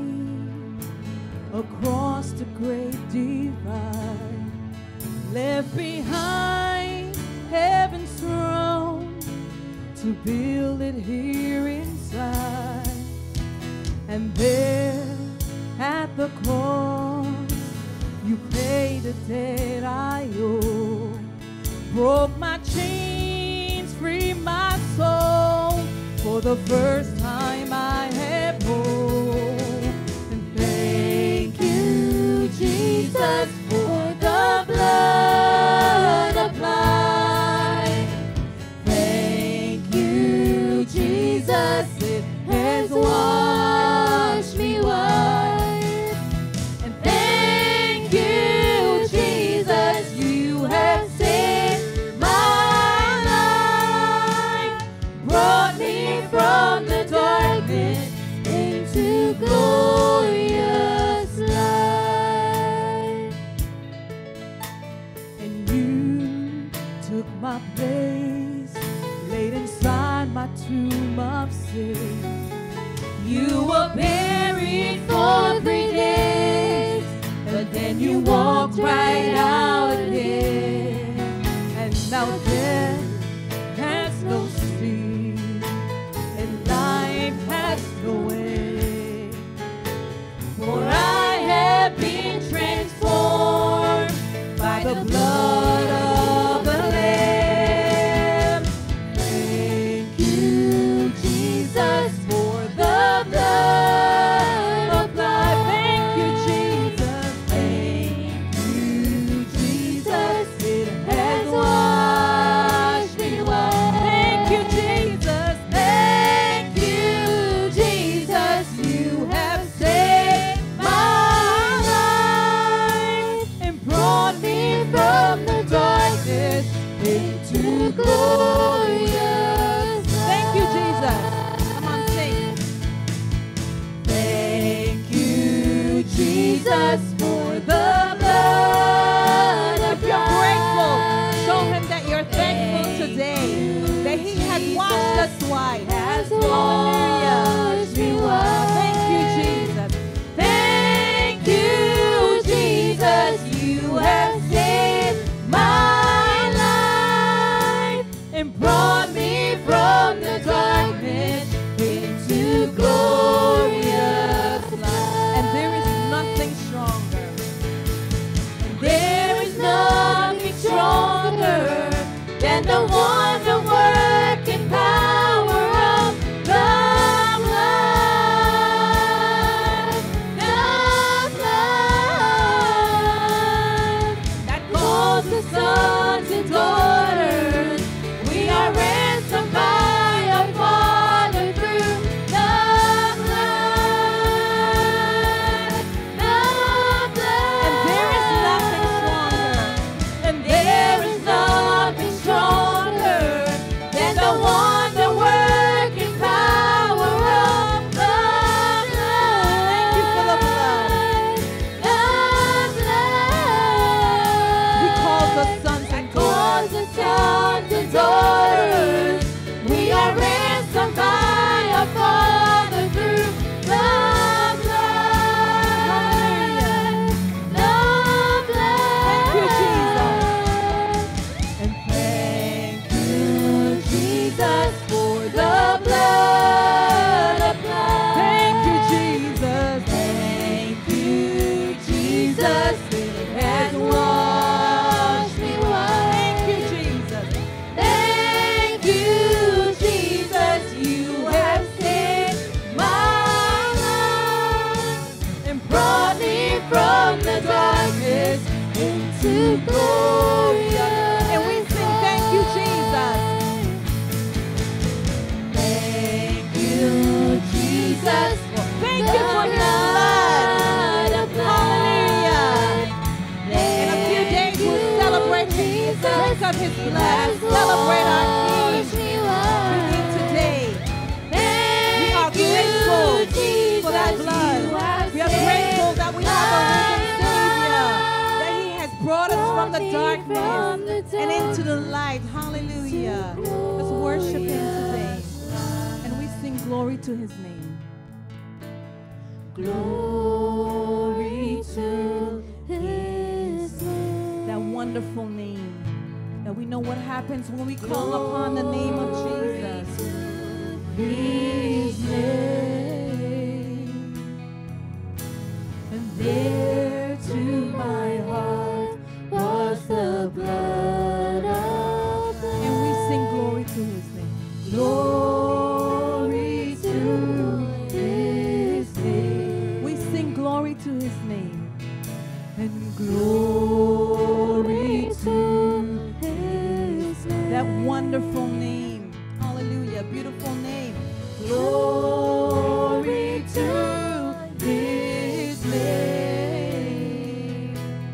across the great divide, left behind heaven's throne to build it here inside. And there at the cross, you paid the debt I owe, broke my chains, freed my soul. For the first time I have hope. And thank you, Jesus, for the blood applied. Thank you, Jesus, it has washed me white. And thank you, Jesus, you have saved my life, brought me from the darkness into glorious light. And you took my place, laid inside my tomb of sin. You were buried for 3 days, but then you walked right out again. And now death has no sting, and life has no way. For I have been transformed by the blood of the Lamb. Thank you, Jesus, for the blood of life. Thank you, Jesus. Thank Jesus, for the blood of If you're grateful, show him that you're thankful today, that he has washed us white. Hallelujah. Thank you, Jesus. Thank you, Jesus, you have saved my life and brought me from the darkness into glorious light. And there is nothing stronger. There is nothing stronger than the wonder working power of the blood. The blood that calls the sons and daughters. We are ransomed by our Father through the blood. The blood. And there is nothing stronger. And there is nothing stronger than the wonder working power of the blood. Thank you for the blood. The blood. He calls us sons and Calls us sons and daughters. We are ransomed by our Father through the blood. The blood. Thank you, Jesus. And thank you, Jesus, for the blood applied. Thank you, Jesus. Thank you, Jesus, it has washed me white. Thank you, Jesus. Thank you, Jesus, you have saved my life and brought me from the darkness into glorious. And we sing, thank you, Jesus. Thank you, Jesus. Thank you for your blood. Hallelujah. In a few days, we'll celebrate Jesus. Drink of his blood. Celebrate our King. Begin today. We are grateful for that blood. We are grateful that we have a risen Savior, that he has brought us from the darkness and into the light. Hallelujah. Let's worship him today. And we sing glory to his name. Glory to his name. That wonderful name. That we know what happens when we call upon the name of Jesus. His name. And there to my heart was the blood of the And we sing glory to his name. glory to his name. We sing glory to his name. And glory to his name. That wonderful name. Hallelujah. Beautiful name. Glory to his name.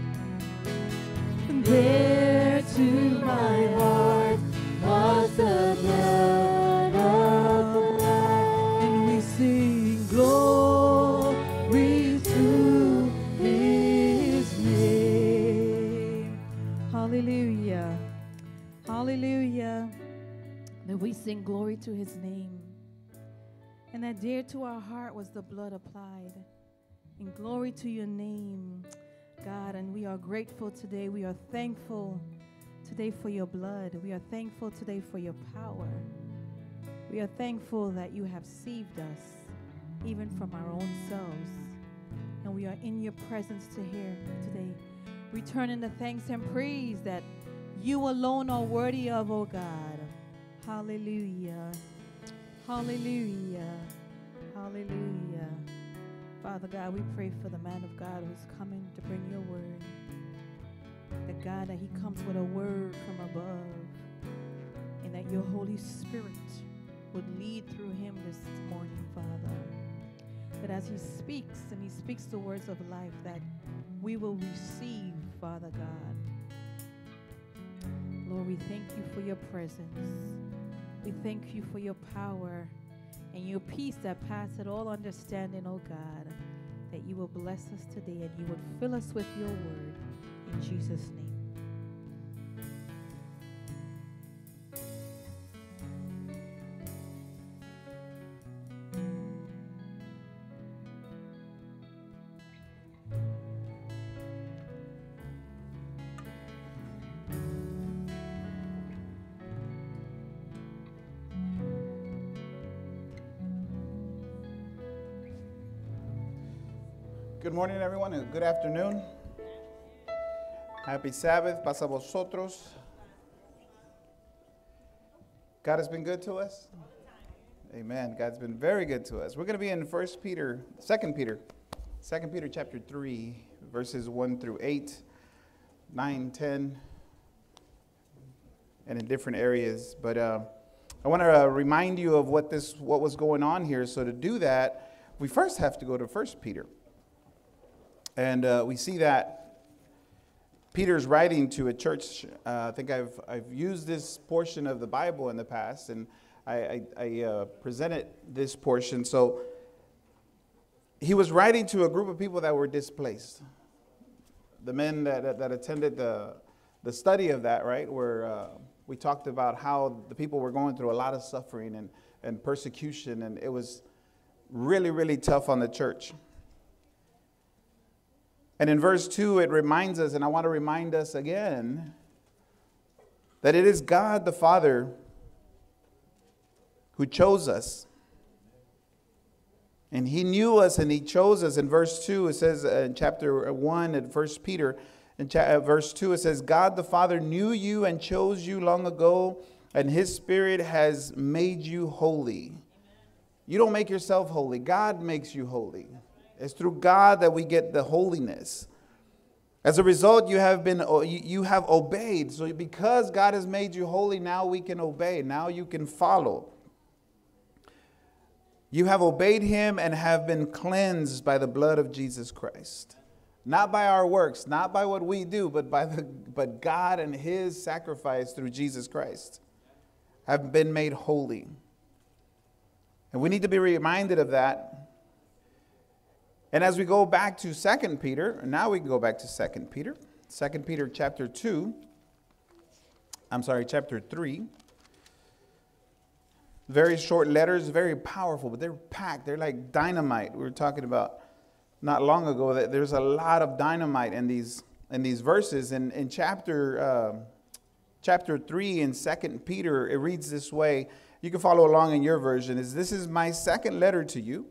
There to my heart was the blood of the Lamb. And we sing Glory to his name. hallelujah. Hallelujah. That we sing glory to his name. And that dear to our heart was the blood applied. And glory to your name, God. And we are grateful today. We are thankful today for your blood. We are thankful today for your power. We are thankful that you have saved us, even from our own selves. And we are in your presence to hear today, returning the thanks and praise that you alone are worthy of, oh God. Hallelujah. Hallelujah. Hallelujah. Father God, we pray for the man of God who's coming to bring your word. That God, that he comes with a word from above. And that your Holy Spirit would lead through him this morning, Father. That as he speaks, and he speaks the words of life, that we will receive, Father God. Lord, we thank you for your presence. We thank you for your power and your peace that passeth all understanding, oh God. that you will bless us today and you would fill us with your word. In Jesus' name. Good morning, everyone, and good afternoon. Happy Sabbath. Paz a vosotros. God has been good to us. Amen. God's been very good to us. We're going to be in 2 Peter chapter 3, verses 1 through 8, 9, 10, and in different areas. But I want to remind you of what was going on here. So to do that, we first have to go to 1 Peter. And we see that Peter's writing to a church. I think I've used this portion of the Bible in the past, and I presented this portion. So he was writing to a group of people that were displaced. The men that attended the study of that, right, where we talked about how the people were going through a lot of suffering and persecution, and it was really, really tough on the church. And in verse 2, it reminds us, and I want to remind us again, that it is God the Father who chose us. And he knew us and he chose us. In verse 2, it says in chapter 1 at 1 Peter, in verse 2, it says, God the Father knew you and chose you long ago, and his Spirit has made you holy. You don't make yourself holy. God makes you holy. It's through God that we get the holiness. As a result, you have obeyed. So because God has made you holy, now we can obey. Now you can follow. You have obeyed him and have been cleansed by the blood of Jesus Christ. Not by our works, not by what we do, but God and his sacrifice through Jesus Christ have been made holy. And we need to be reminded of that. And as we go back to 2 Peter, now we can go back to 2 Peter. 2 Peter chapter 3. Very short letters, very powerful, but they're packed. They're like dynamite. We were talking about not long ago that there's a lot of dynamite in these verses. In chapter 3 in 2 Peter, it reads this way. You can follow along in your version. This is my second letter to you.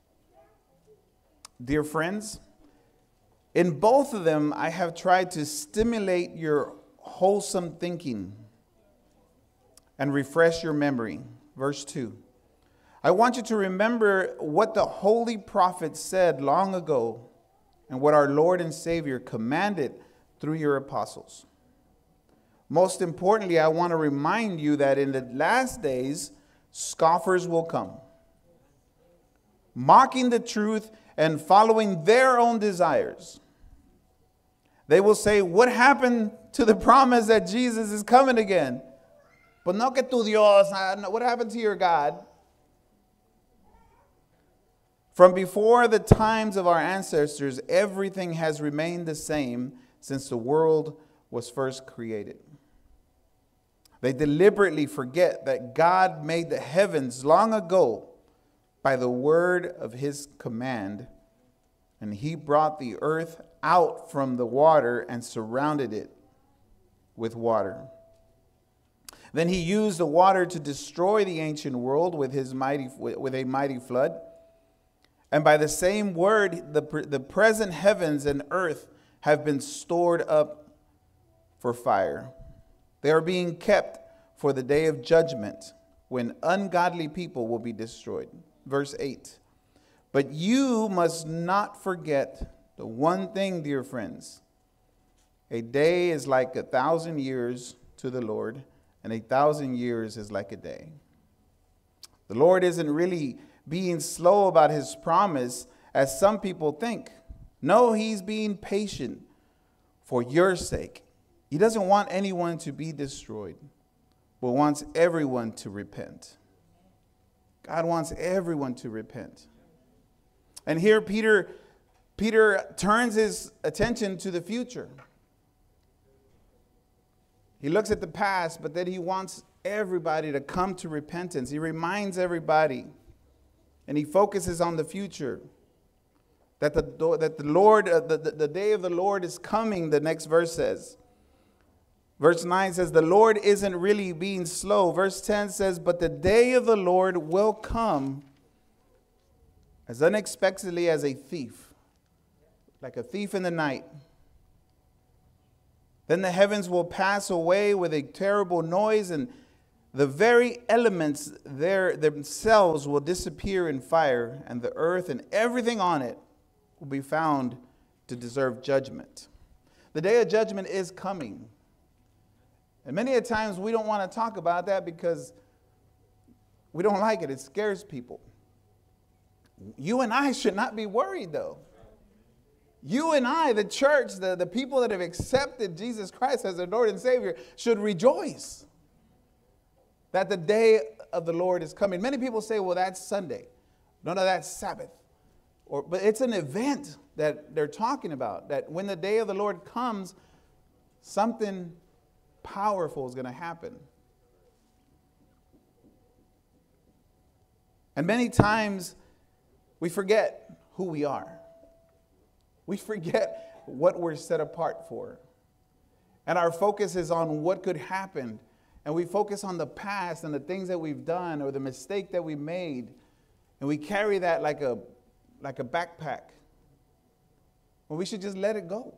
Dear friends, in both of them, I have tried to stimulate your wholesome thinking and refresh your memory. Verse 2. I want you to remember what the holy prophets said long ago and what our Lord and Savior commanded through your apostles. Most importantly, I want to remind you that in the last days, scoffers will come, mocking the truth and following their own desires. They will say, what happened to the promise that Jesus is coming again? But no que tu Dios, what happened to your God? From before the times of our ancestors, everything has remained the same since the world was first created. They deliberately forget that God made the heavens long ago by the word of his command, and he brought the earth out from the water and surrounded it with water. Then he used the water to destroy the ancient world with a mighty flood. And by the same word, the present heavens and earth have been stored up for fire. They are being kept for the day of judgment, when ungodly people will be destroyed. Verse 8. But you must not forget the one thing, dear friends. A day is like 1,000 years to the Lord, and 1,000 years is like a day. The Lord isn't really being slow about his promise, as some people think. No, he's being patient for your sake. He doesn't want anyone to be destroyed, but wants everyone to repent. God wants everyone to repent. And here Peter Peter turns his attention to the future. He looks at the past, but then he wants everybody to come to repentance. He reminds everybody, and he focuses on the future. That the Lord, the day of the Lord is coming, the next verse says. Verse 9 says, the Lord isn't really being slow. Verse 10 says, but the day of the Lord will come as unexpectedly as a thief, like a thief in the night. Then the heavens will pass away with a terrible noise, and the very elements themselves will disappear in fire, and the earth and everything on it will be found to deserve judgment. The day of judgment is coming. And many a times we don't want to talk about that because we don't like it. It scares people. You and I should not be worried, though. You and I, the church, the people that have accepted Jesus Christ as their Lord and Savior, should rejoice that the day of the Lord is coming. Many people say, well, that's Sunday. No, that's Sabbath. But it's an event that they're talking about, that when the day of the Lord comes, something powerful is going to happen. And many times we forget who we are. We forget what we're set apart for. And our focus is on what could happen. And we focus on the past and the things that we've done or the mistake that we made. And we carry that like a backpack. Well, we should just let it go.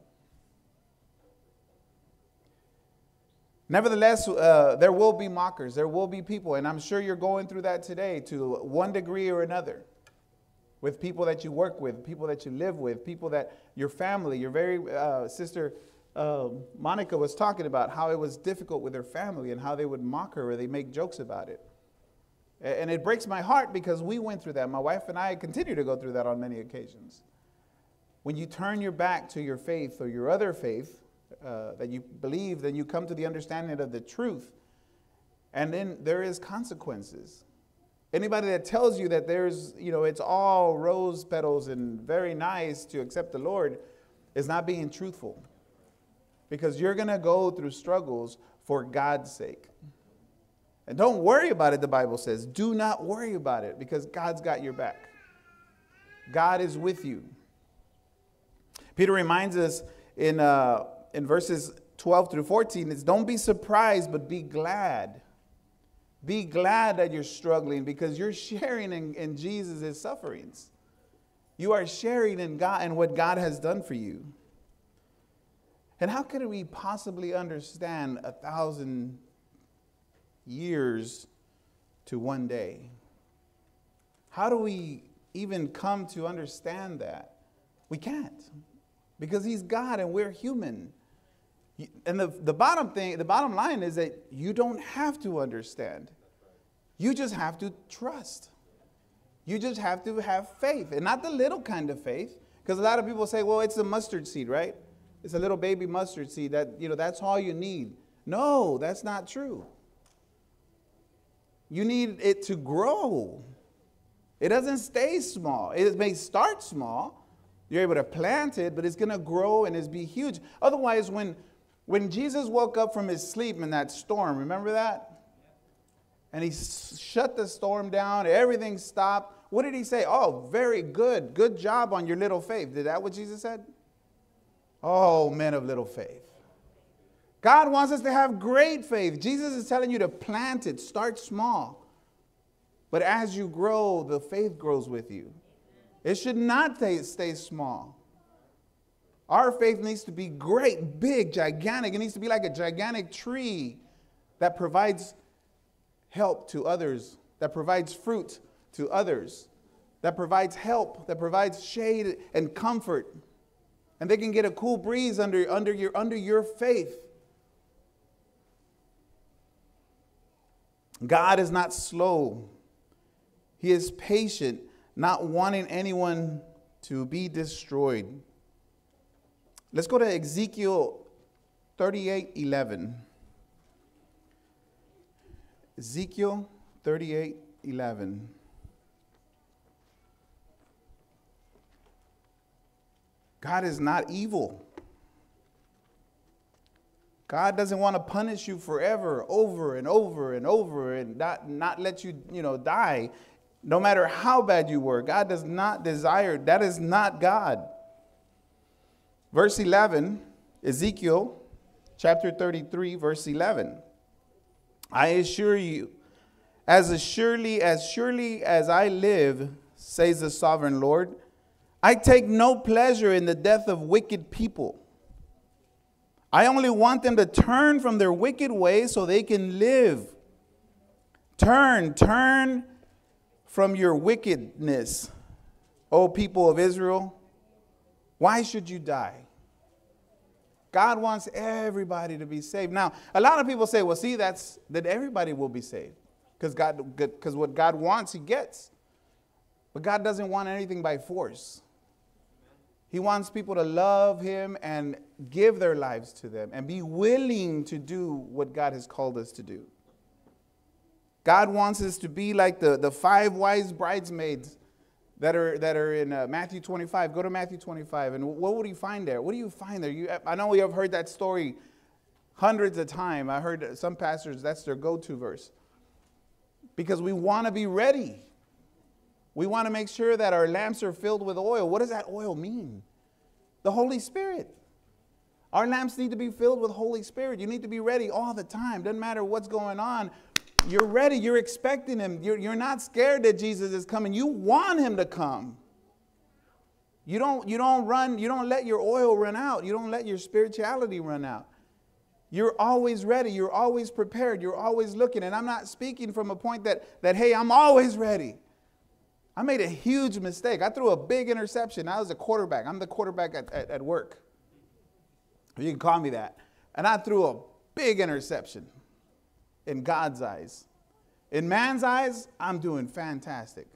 Nevertheless, there will be mockers. There will be people. And I'm sure you're going through that today to one degree or another. With people that you work with, people that you live with, people that your family, your very sister Monica was talking about how it was difficult with her family and how they would mock her or they make jokes about it. And it breaks my heart because we went through that. My wife and I continue to go through that on many occasions. When you turn your back to your faith or your other faith that you believe, then you come to the understanding of the truth. And then there is consequences. Anybody that tells you that there's, it's all rose petals and very nice to accept the Lord is not being truthful. Because you're going to go through struggles for God's sake. And don't worry about it, the Bible says. Do not worry about it because God's got your back. God is with you. Peter reminds us in verses 12 through 14, is don't be surprised, but be glad. Be glad that you're struggling because you're sharing in Jesus' sufferings. You are sharing in God and what God has done for you. And how can we possibly understand 1,000 years to one day? How do we even come to understand that? We can't, because he's God and we're human. And the bottom line is that you don't have to understand. You just have to trust. You just have to have faith, and not the little kind of faith, because a lot of people say, well, it's a mustard seed, right? It's a little baby mustard seed that, that's all you need. No, that's not true. You need it to grow. It doesn't stay small. It may start small. You're able to plant it, but it's going to grow and it's be huge. Otherwise, when Jesus woke up from his sleep in that storm, remember that? And he shut the storm down. Everything stopped. What did he say? Oh, very good. Good job on your little faith. Did that what Jesus said? Oh, men of little faith. God wants us to have great faith. Jesus is telling you to plant it. Start small. But as you grow, the faith grows with you. It should not stay small. Our faith needs to be great, big, gigantic. It needs to be like a gigantic tree that provides help to others, that provides fruit to others, that provides help, that provides shade and comfort. And they can get a cool breeze under your faith. God is not slow. He is patient, not wanting anyone to be destroyed. Let's go to Ezekiel 38:11. Ezekiel 38:11. God is not evil. God doesn't want to punish you forever, over and over and over, and not let you, die, no matter how bad you were. God does not desire. That is not God. Verse 11, Ezekiel chapter 33, verse 11. I assure you, as surely as I live, says the sovereign Lord, I take no pleasure in the death of wicked people. I only want them to turn from their wicked ways so they can live. Turn from your wickedness, O people of Israel. Why should you die? God wants everybody to be saved. Now, a lot of people say, well, see, that everybody will be saved. Because what God wants, he gets. But God doesn't want anything by force. He wants people to love him and give their lives to them and be willing to do what God has called us to do. God wants us to be like the 5 wise bridesmaids that are in Matthew 25. Go to Matthew 25. And what would you find there? What do you find there? I know you have heard that story hundreds of times. I heard some pastors, that's their go-to verse. Because we want to be ready. We want to make sure that our lamps are filled with oil. What does that oil mean? The Holy Spirit. Our lamps need to be filled with Holy Spirit. You need to be ready all the time. Doesn't matter what's going on. You're ready. You're expecting him. You're not scared that Jesus is coming. You want him to come. You don't let your oil run out. You don't let your spirituality run out. You're always ready. You're always prepared. You're always looking. And I'm not speaking from a point that hey, I'm always ready. I made a huge mistake. I threw a big interception. I was a quarterback. I'm the quarterback at work. You can call me that. And I threw a big interception in God's eyes. In man's eyes, I'm doing fantastic.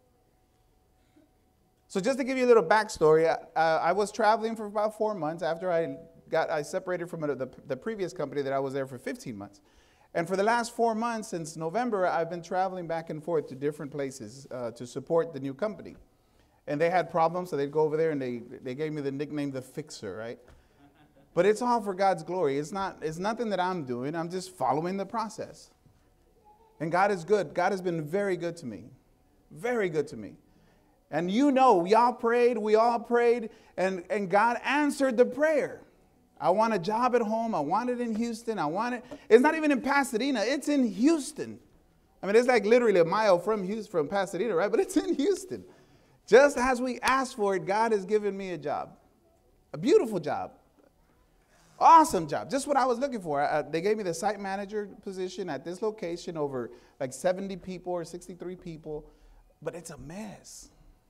So just to give you a little backstory, I was traveling for about 4 months after I separated from the previous company that I was there for 15 months. And for the last 4 months, since November, I've been traveling back and forth to different places to support the new company. And they had problems, so they'd go over there, and they gave me the nickname The Fixer, right? But it's all for God's glory. It's nothing that I'm doing. I'm just following the process. And God is good. God has been very good to me. Very good to me. And we all prayed, and God answered the prayer. I want a job at home. I want it in Houston. It's not even in Pasadena. It's in Houston. I mean, it's like literally a mile from Pasadena, right? But it's in Houston. Just as we asked for it, God has given me a job. A beautiful job. Awesome job. Just what I was looking for. They gave me the site manager position at this location over like 70 people or 63 people. But it's a mess.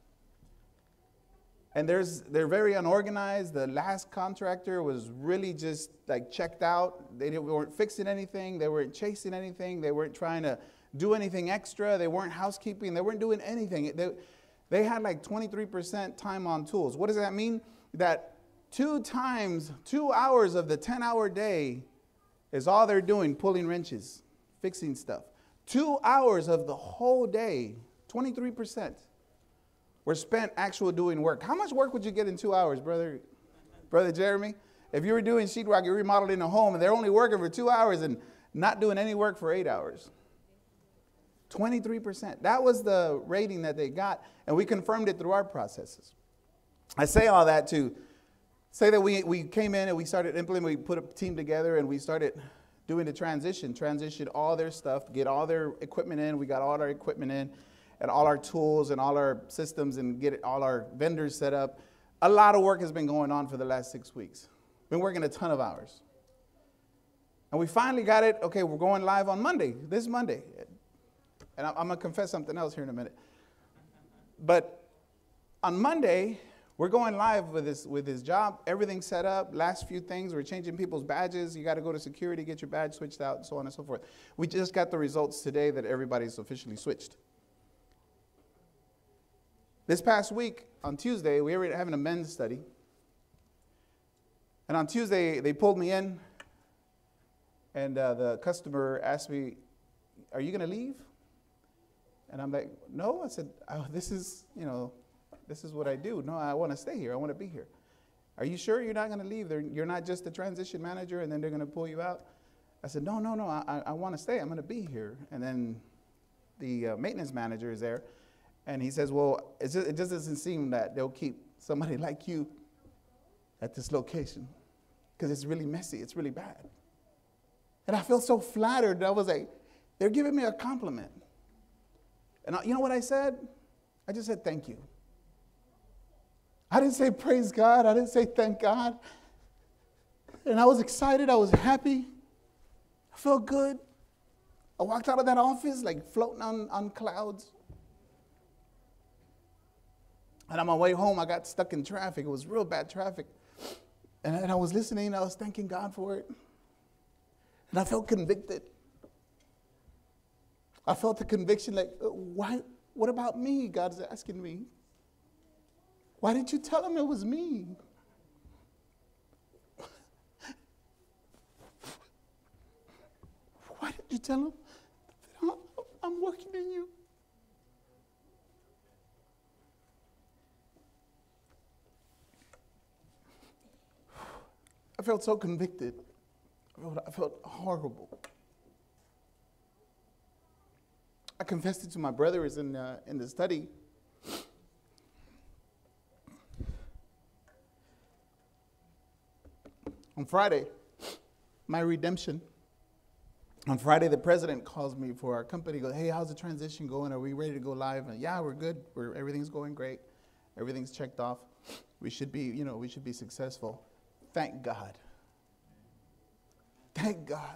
And they're very unorganized. The last contractor was really just like checked out. They weren't fixing anything. They weren't chasing anything. They weren't trying to do anything extra. They weren't housekeeping. They weren't doing anything. They had like 23% time on tools. What does that mean? That 2 hours of the 10-hour day is all they're doing, pulling wrenches, fixing stuff. 2 hours of the whole day, 23%. Were spent actually doing work. How much work would you get in 2 hours, Brother Jeremy? If you were doing sheetrock, you're remodeling a home, and they're only working for 2 hours and not doing any work for 8 hours. 23%. That was the rating that they got, and we confirmed it through our processes. I say all that to say that we came in and we started implementing, we put a team together, and we started doing the transition all their stuff, get all their equipment in. We got all our equipment in. And all our tools and all our systems and get all our vendors set up. A lot of work has been going on for the last 6 weeks. Been working a ton of hours. And we finally got it. Okay, we're going live on Monday, this Monday. And I'm going to confess something else here in a minute. But on Monday, we're going live with this job. Everything's set up. Last few things, we're changing people's badges. You got to go to security, get your badge switched out, and so on and so forth. We just got the results today that everybody's officially switched. This past week, on Tuesday, we were having a men's study. And on Tuesday, they pulled me in, and the customer asked me, "Are you going to leave?" And I'm like, "No." I said, "Oh, this is what I do. No, I want to stay here. I want to be here." Are you sure you're not going to leave? You're not just the transition manager and then they're going to pull you out? I said, no, I want to stay. I'm going to be here. And then the maintenance manager is there. And he says, well, it just doesn't seem that they'll keep somebody like you at this location because it's really messy. It's really bad. And I felt so flattered. I was like, they're giving me a compliment. And you know what I said? I just said, thank you. I didn't say praise God. I didn't say thank God. And I was excited. I was happy. I felt good. I walked out of that office like floating on clouds. And on my way home, I got stuck in traffic. It was real bad traffic. And I was listening. I was thanking God for it. And I felt convicted. I felt the conviction like, why? What about me? God's asking me. Why didn't you tell him it was me? Why didn't you tell him that I'm working in you? I felt so convicted. I felt horrible. I confessed it to my brothers in the study. On Friday, my redemption. On Friday, the president calls me for our company. He goes, hey, how's the transition going? Are we ready to go live? And yeah, we're good. Everything's going great. Everything's checked off. We should be successful. Thank God. Thank God.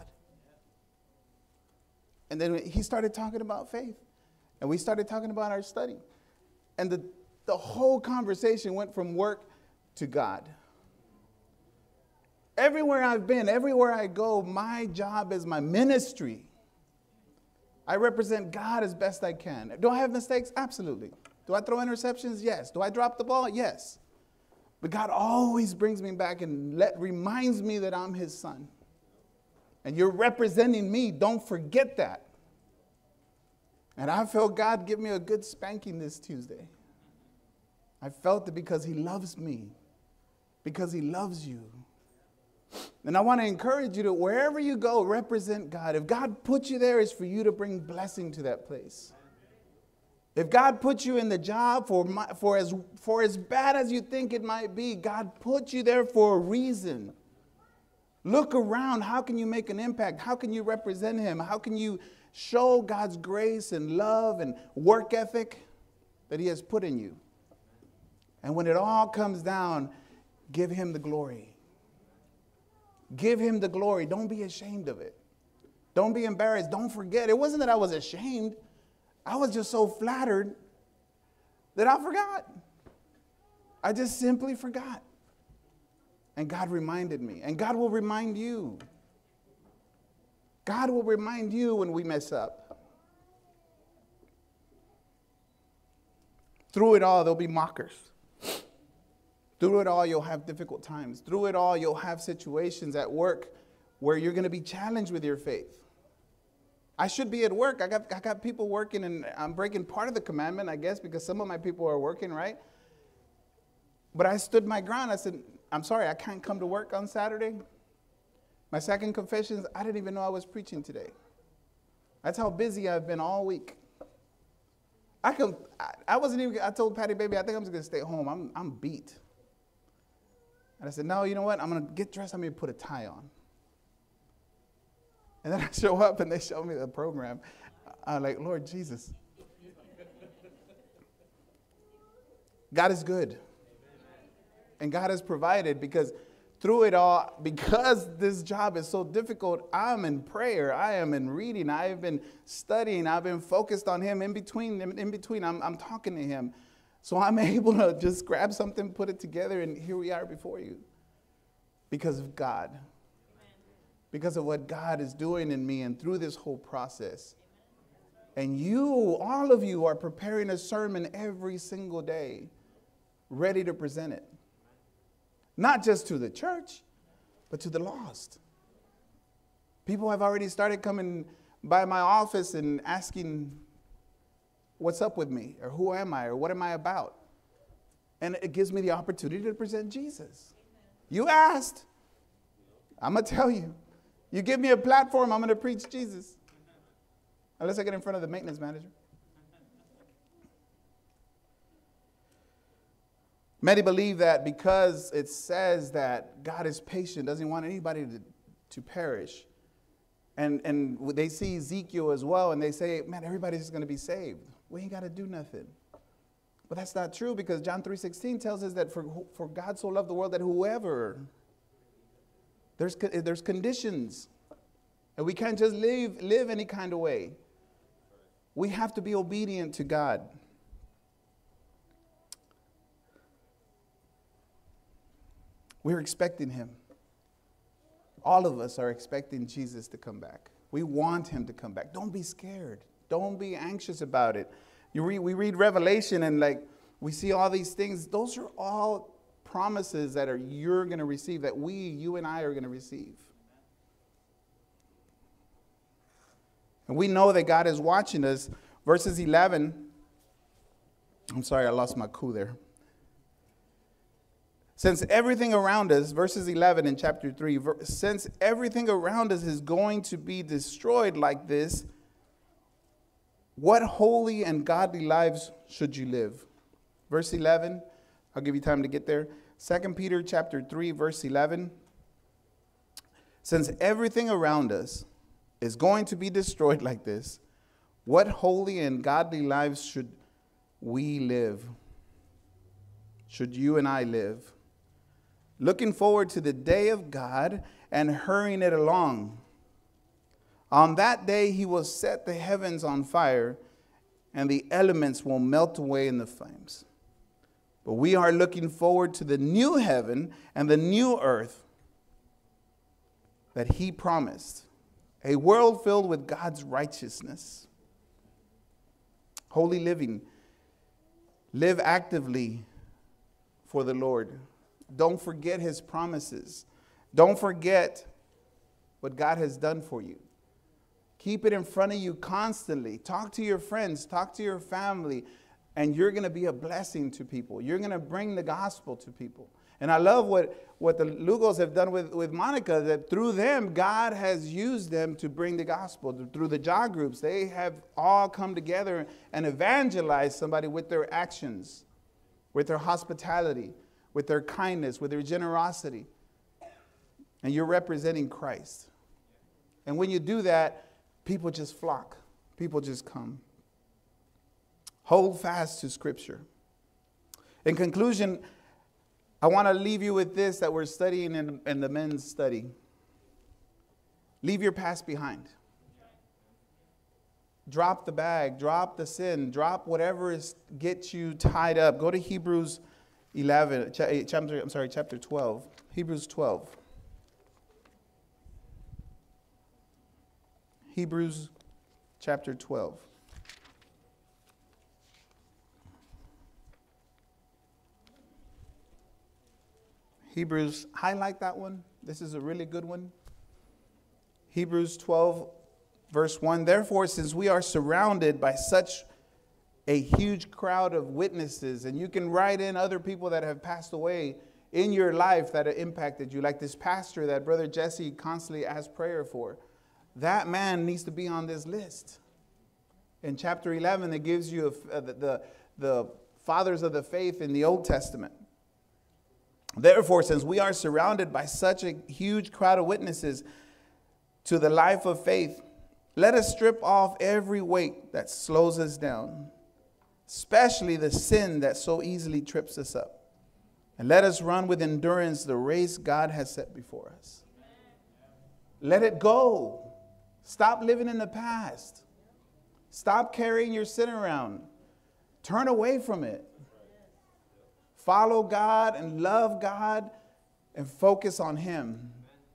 And then he started talking about faith. And we started talking about our study. And the whole conversation went from work to God. Everywhere I've been, everywhere I go, my job is my ministry. I represent God as best I can. Do I have mistakes? Absolutely. Do I throw interceptions? Yes. Do I drop the ball? Yes. But God always brings me back and reminds me that I'm his son. And you're representing me. Don't forget that. And I felt God give me a good spanking this Tuesday. I felt it because he loves me. Because he loves you. And I want to encourage you to, wherever you go, represent God. If God put you there, it's for you to bring blessing to that place. If God put you in the job for as bad as you think it might be, God put you there for a reason. Look around. How can you make an impact? How can you represent him? How can you show God's grace and love and work ethic that he has put in you? And when it all comes down, give him the glory. Give him the glory. Don't be ashamed of it. Don't be embarrassed. Don't forget. It wasn't that I was ashamed. I was just so flattered that I forgot. I just simply forgot. And God reminded me. And God will remind you. God will remind you when we mess up. Through it all, there'll be mockers. Through it all, you'll have difficult times. Through it all, you'll have situations at work where you're going to be challenged with your faith. I should be at work. I got people working, and I'm breaking part of the commandment, I guess, because some of my people are working, right? But I stood my ground. I said, I'm sorry, I can't come to work on Saturday. My second confession is I didn't even know I was preaching today. That's how busy I've been all week. I told Patty, baby, I think I'm just going to stay home. I'm beat. And I said, no, you know what? I'm going to get dressed. I'm going to put a tie on. And then I show up, and they show me the program. I'm like, Lord Jesus. God is good. And God has provided, because through it all, because this job is so difficult, I'm in prayer. I am in reading. I have been studying. I've been focused on him. In between, I'm talking to him. So I'm able to just grab something, put it together, and here we are before you. Because of God. Amen. Because of what God is doing in me and through this whole process. And you, all of you, are preparing a sermon every single day, ready to present it. Not just to the church, but to the lost. People have already started coming by my office and asking, what's up with me? Or who am I? Or what am I about? And it gives me the opportunity to present Jesus. You asked. I'm going to tell you. You give me a platform, I'm going to preach Jesus. Unless I get in front of the maintenance manager. Many believe that because it says that God is patient, doesn't want anybody to perish. And they see Ezekiel as well, and they say, man, everybody's just going to be saved. We ain't got to do nothing. But that's not true, because John 3:16 tells us that for God so loved the world that whoever, there's conditions. And we can't just live any kind of way. We have to be obedient to God. We're expecting him. All of us are expecting Jesus to come back. We want him to come back. Don't be scared. Don't be anxious about it. We read Revelation and we see all these things. Those are all promises that you're going to receive, that you and I are going to receive. And we know that God is watching us. Verses 11. I'm sorry, I lost my cool there. Since everything around us, verses 11 in chapter 3, since everything around us is going to be destroyed like this, what holy and godly lives should you live? Verse 11, I'll give you time to get there. 2 Peter chapter 3, verse 11. Since everything around us is going to be destroyed like this, what holy and godly lives should we live? Should you and I live? Looking forward to the day of God and hurrying it along. On that day, he will set the heavens on fire, and the elements will melt away in the flames. But we are looking forward to the new heaven and the new earth that he promised, a world filled with God's righteousness. Holy living. Live actively for the Lord. Don't forget his promises. Don't forget what God has done for you. Keep it in front of you constantly. Talk to your friends. Talk to your family. And you're going to be a blessing to people. You're going to bring the gospel to people. And I love what the Lugos have done with Monica, that through them, God has used them to bring the gospel. Through the jaw groups, they have all come together and evangelized somebody with their actions, with their hospitality, with their kindness, with their generosity. And you're representing Christ. And when you do that, people just flock. People just come. Hold fast to Scripture. In conclusion, I want to leave you with this that we're studying in the men's study. Leave your past behind. Drop the bag, drop the sin, drop whatever gets you tied up. Go to Hebrews chapter 12. Hebrews 12. Hebrews chapter 12. Hebrews, highlight that one. This is a really good one. Hebrews 12, verse 1. Therefore, since we are surrounded by such a huge crowd of witnesses, and you can write in other people that have passed away in your life that have impacted you, like this pastor that Brother Jesse constantly asks prayer for. That man needs to be on this list. In chapter 11, it gives you the fathers of the faith in the Old Testament. Therefore, since we are surrounded by such a huge crowd of witnesses to the life of faith, let us strip off every weight that slows us down, especially the sin that so easily trips us up. And let us run with endurance the race God has set before us. Let it go. Stop living in the past. Stop carrying your sin around. Turn away from it. Follow God and love God and focus on him.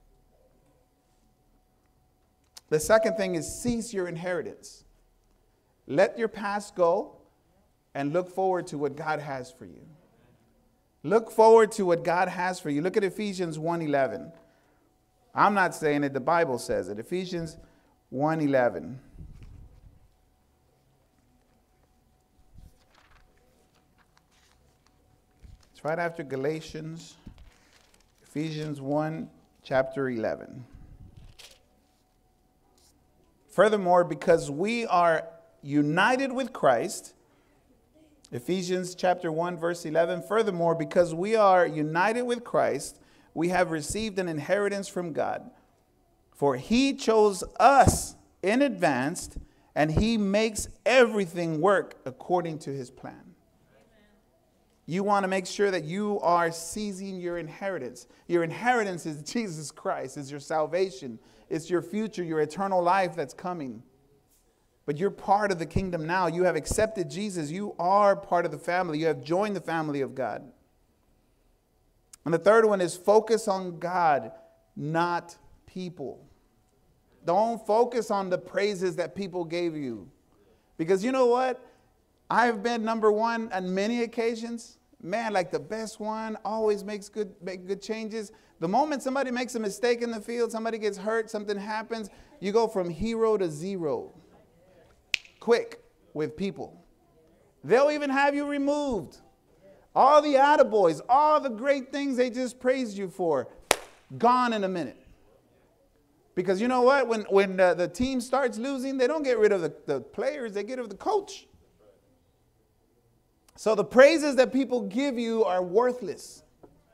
The second thing is seize your inheritance. Let your past go and look forward to what God has for you. Look forward to what God has for you. Look at Ephesians 1:11. I'm not saying it, the Bible says it. Ephesians 1:11. It's right after Galatians. Ephesians 1, chapter 11. Furthermore, because we are united with Christ, Ephesians chapter 1, verse 11, furthermore, because we are united with Christ, we have received an inheritance from God. For he chose us in advance, and he makes everything work according to his plan. You want to make sure that you are seizing your inheritance. Your inheritance is Jesus Christ, is your salvation. It's your future, your eternal life that's coming. But you're part of the kingdom now. You have accepted Jesus. You are part of the family. You have joined the family of God. And the third one is focus on God, not people. Don't focus on the praises that people gave you. Because you know what? I've been number one on many occasions. Man, like the best one, always make good changes. The moment somebody makes a mistake in the field, somebody gets hurt, something happens, you go from hero to zero. Quick with people. They'll even have you removed. All the attaboys, all the great things they just praised you for, gone in a minute. Because you know what? When the team starts losing, they don't get rid of the players, they get rid of the coach. So the praises that people give you are worthless.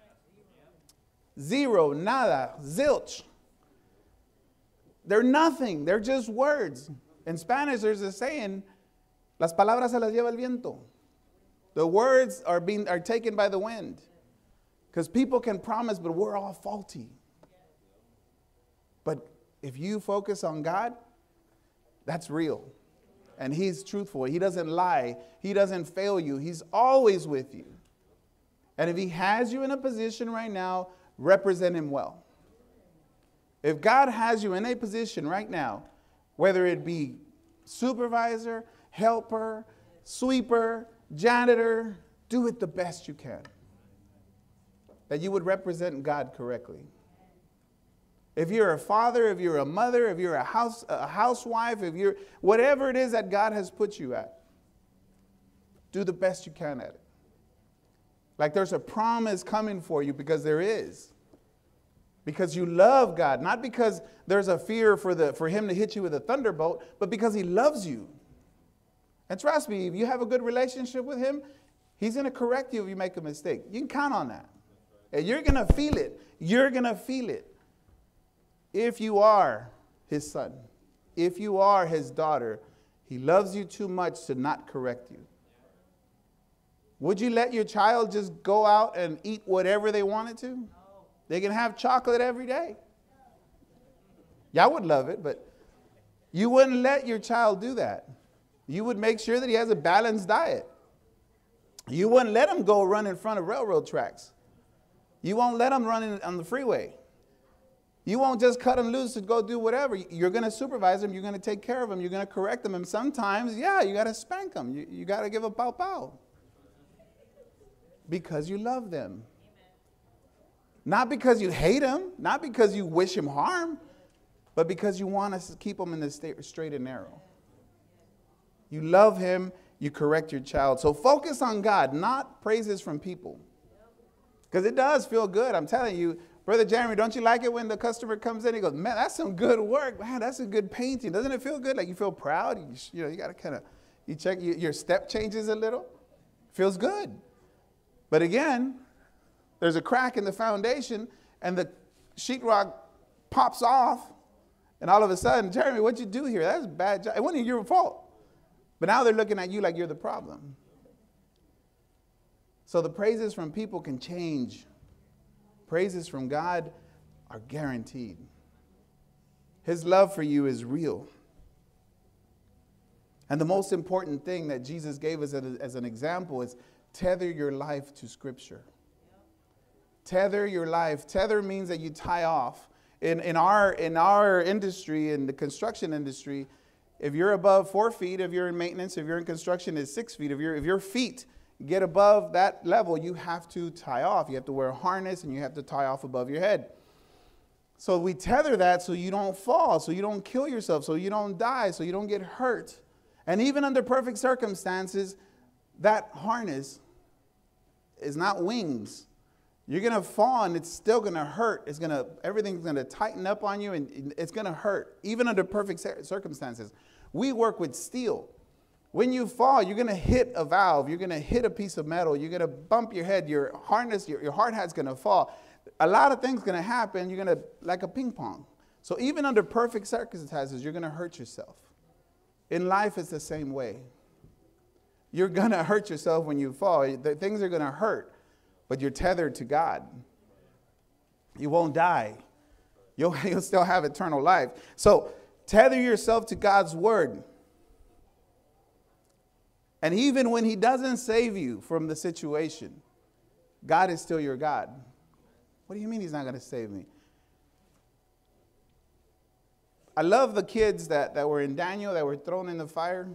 Zero, nada, zilch. They're nothing. They're just words. In Spanish, there's a saying, las palabras se las lleva el viento. The words are taken by the wind. Because people can promise, but we're all faulty. But if you focus on God, that's real. And he's truthful. He doesn't lie. He doesn't fail you. He's always with you. And if he has you in a position right now, represent him well. If God has you in a position right now, whether it be supervisor, helper, sweeper, janitor, do it the best you can. That you would represent God correctly. If you're a father, if you're a mother, if you're a housewife, if you're whatever it is that God has put you at, do the best you can at it. Like there's a promise coming for you, because there is. Because you love God, not because there's a fear for him to hit you with a thunderbolt, but because he loves you. And trust me, if you have a good relationship with him, he's going to correct you if you make a mistake. You can count on that. And you're going to feel it. You're going to feel it. If you are his son, if you are his daughter, he loves you too much to not correct you. Would you let your child just go out and eat whatever they wanted to? They can have chocolate every day. Y'all would love it, but you wouldn't let your child do that. You would make sure that he has a balanced diet. You wouldn't let him go run in front of railroad tracks. You won't let him run on the freeway. You won't just cut him loose to go do whatever. You're going to supervise him. You're going to take care of him. You're going to correct him. And sometimes, yeah, you got to spank him. You got to give a pow-pow. Because you love them. Not because you hate him. Not because you wish him harm. But because you want to keep him in the straight and narrow. You love him. You correct your child. So focus on God, not praises from people. Because it does feel good. I'm telling you. Brother Jeremy, don't you like it when the customer comes in? He goes, man, that's some good work. Man, that's a good painting. Doesn't it feel good? Like you feel proud? You got to kind of, you check, your step changes a little. Feels good. But again, there's a crack in the foundation and the sheetrock pops off. And all of a sudden, Jeremy, what'd you do here? That's a bad job. It wasn't your fault. But now they're looking at you like you're the problem. So the praises from people can change. Praises from God are guaranteed. His love for you is real. And the most important thing that Jesus gave us as an example is tether your life to Scripture. Tether your life. Tether means that you tie off. In our industry, in the construction industry, if you're above 4 feet, if you're in maintenance, if you're in construction, it's 6 feet. If your feet get above that level, you have to tie off. You have to wear a harness and you have to tie off above your head. So we tether that so you don't fall, so you don't kill yourself, so you don't die, so you don't get hurt. And even under perfect circumstances, that harness is not wings. You're going to fall and it's still going to hurt. Everything's going to tighten up on you and it's going to hurt, even under perfect circumstances. We work with steel. When you fall, you're going to hit a valve. You're going to hit a piece of metal. You're going to bump your head. Your harness, your hard hat's going to fall. A lot of things going to happen. You're going to, like a ping pong. So even under perfect circumstances, you're going to hurt yourself. In life, it's the same way. You're going to hurt yourself when you fall. Things are going to hurt, but you're tethered to God. You won't die. You'll still have eternal life. So tether yourself to God's word. And even when he doesn't save you from the situation, God is still your God. What do you mean he's not going to save me? I love the kids that were in Daniel that were thrown in the fire.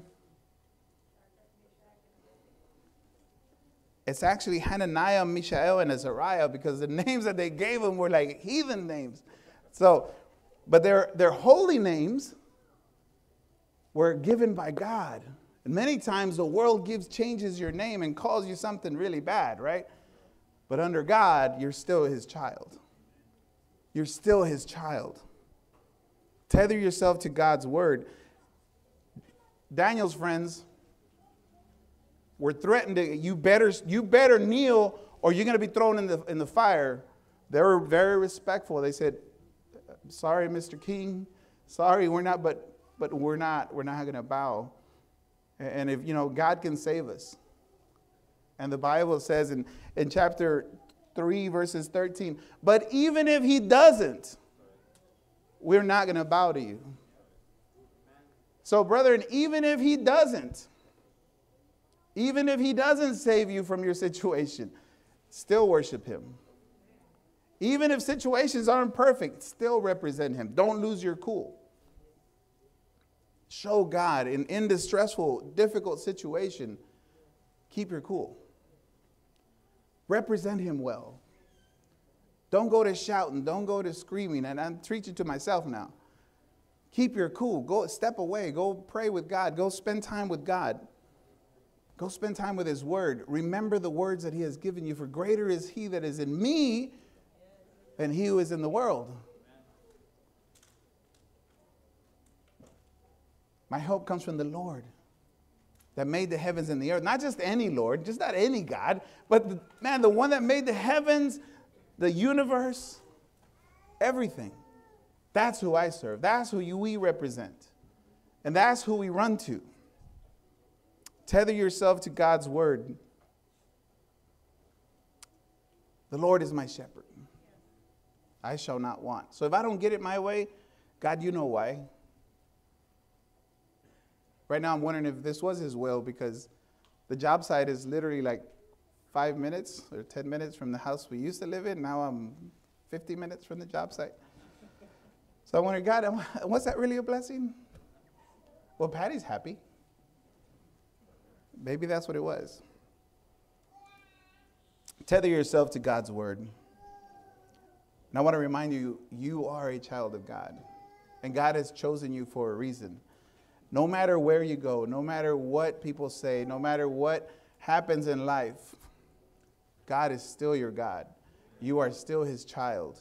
It's actually Hananiah, Mishael, and Azariah, because the names that they gave them were like heathen names. So, but their holy names were given by God. And many times the world changes your name and calls you something really bad, right? But under God, you're still his child. You're still his child. Tether yourself to God's word. Daniel's friends were threatened to, you better kneel or you're going to be thrown in the fire. They were very respectful. They said, sorry, Mr. King. Sorry, we're not, but we're not going to bow. And if, God can save us. And the Bible says in chapter 3, verses 13, but even if he doesn't, we're not going to bow to you. So, brethren, even if he doesn't save you from your situation, still worship him. Even if situations aren't perfect, still represent him. Don't lose your cool. Show God in this stressful, difficult situation, keep your cool. Represent him well. Don't go to shouting. Don't go to screaming. And I'm preaching to myself now. Keep your cool. Go step away. Go pray with God. Go spend time with God. Go spend time with his word. Remember the words that he has given you. For greater is he that is in me than he who is in the world. My help comes from the Lord that made the heavens and the earth. Not just any Lord, just not any God, but the one that made the heavens, the universe, everything. That's who I serve. That's who we represent. And that's who we run to. Tether yourself to God's word. The Lord is my shepherd. I shall not want. So if I don't get it my way, God, you know why. Right now I'm wondering if this was his will, because the job site is literally like 5 minutes or 10 minutes from the house we used to live in. Now I'm 50 minutes from the job site. So I wonder, God, was that really a blessing? Well, Patty's happy. Maybe that's what it was. Tether yourself to God's word. And I want to remind you, you are a child of God. And God has chosen you for a reason. No matter where you go, no matter what people say, no matter what happens in life, God is still your God. You are still his child.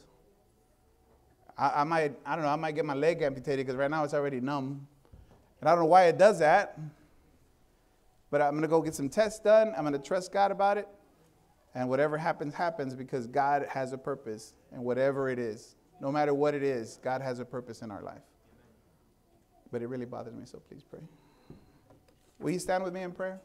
I might get my leg amputated because right now it's already numb. And I don't know why it does that. But I'm going to go get some tests done. I'm going to trust God about it. And whatever happens, happens, because God has a purpose. And whatever it is, no matter what it is, God has a purpose in our life. But it really bothers me, so please pray. Will you stand with me in prayer?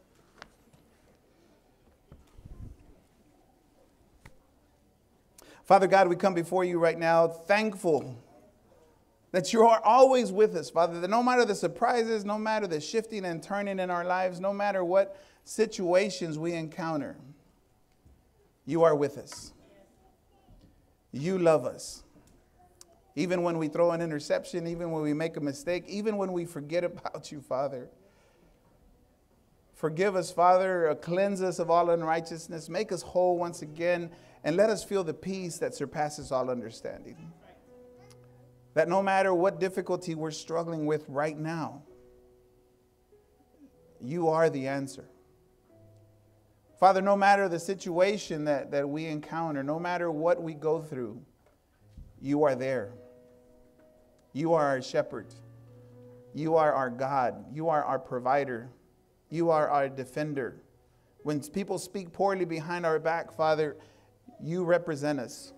Father God, we come before you right now thankful that you are always with us, Father, that no matter the surprises, no matter the shifting and turning in our lives, no matter what situations we encounter, you are with us. You love us. Even when we throw an interception, even when we make a mistake, even when we forget about you, Father. Forgive us, Father. Cleanse us of all unrighteousness. Make us whole once again. And let us feel the peace that surpasses all understanding. That no matter what difficulty we're struggling with right now, you are the answer. Father, no matter the situation that we encounter, no matter what we go through, you are there. You are our shepherd. You are our God. You are our provider. You are our defender. When people speak poorly behind our back, Father, you represent us.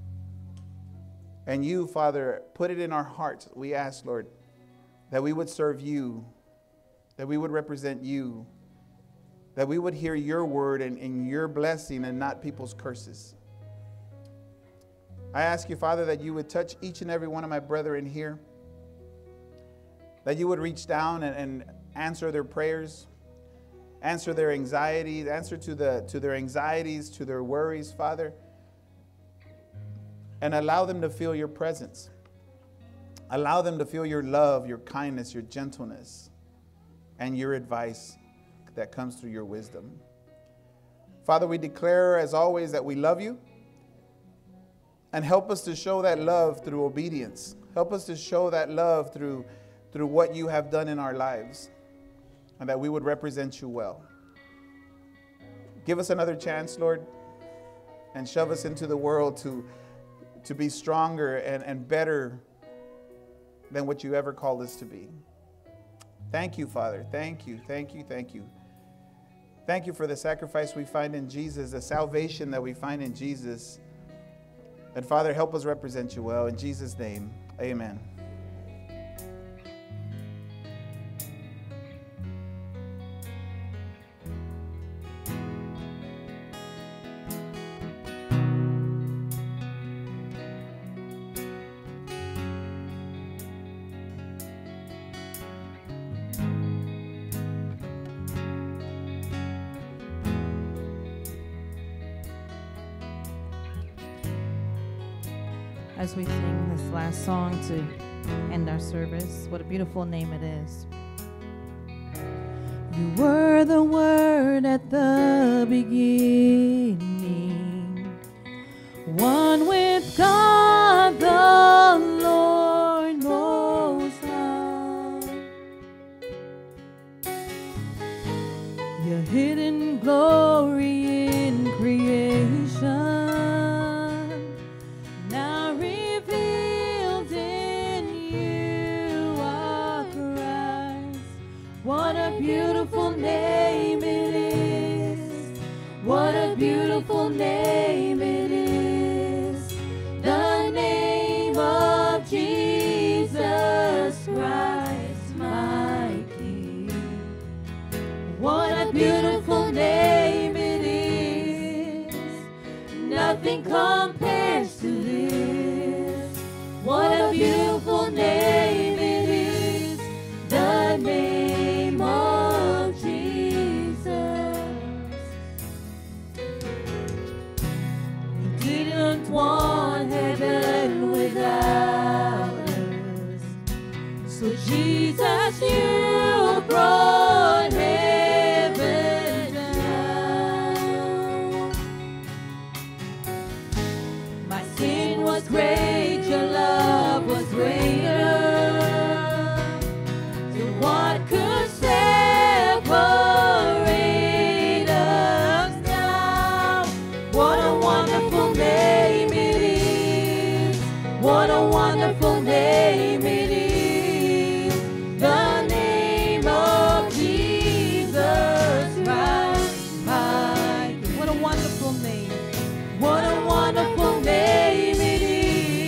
And you, Father, put it in our hearts. We ask, Lord, that we would serve you, that we would represent you, that we would hear your word and your blessing and not people's curses. I ask you, Father, that you would touch each and every one of my brethren here, that you would reach down and answer their prayers, answer their anxieties, answer to their anxieties, to their worries, Father, and allow them to feel your presence. Allow them to feel your love, your kindness, your gentleness, and your advice that comes through your wisdom. Father, we declare, as always, that we love you, and help us to show that love through obedience. Help us to show that love through what you have done in our lives, and that we would represent you well. Give us another chance, Lord, and shove us into the world to be stronger and better than what you ever called us to be. Thank you, Father. Thank you, thank you, thank you. Thank you for the sacrifice we find in Jesus, the salvation that we find in Jesus. And Father, help us represent you well. In Jesus' name, amen. As we sing this last song to end our service, what a beautiful name it is. You were the Word at the beginning, one with God the Lord Most High. Your hidden glory in creation, beautiful name it is. What a beautiful name it is. The name of Jesus Christ, my King. What a beautiful name it is. Nothing compares to this. What a beautiful name it is. The name of Jesus. You didn't want heaven without us, so Jesus, you brought heaven down. My sin was great, your love was greater. What could separate us now? What a wonderful name it is. What a wonderful name it is. The name of Jesus Christ, my King. What a wonderful name. What a wonderful name it is.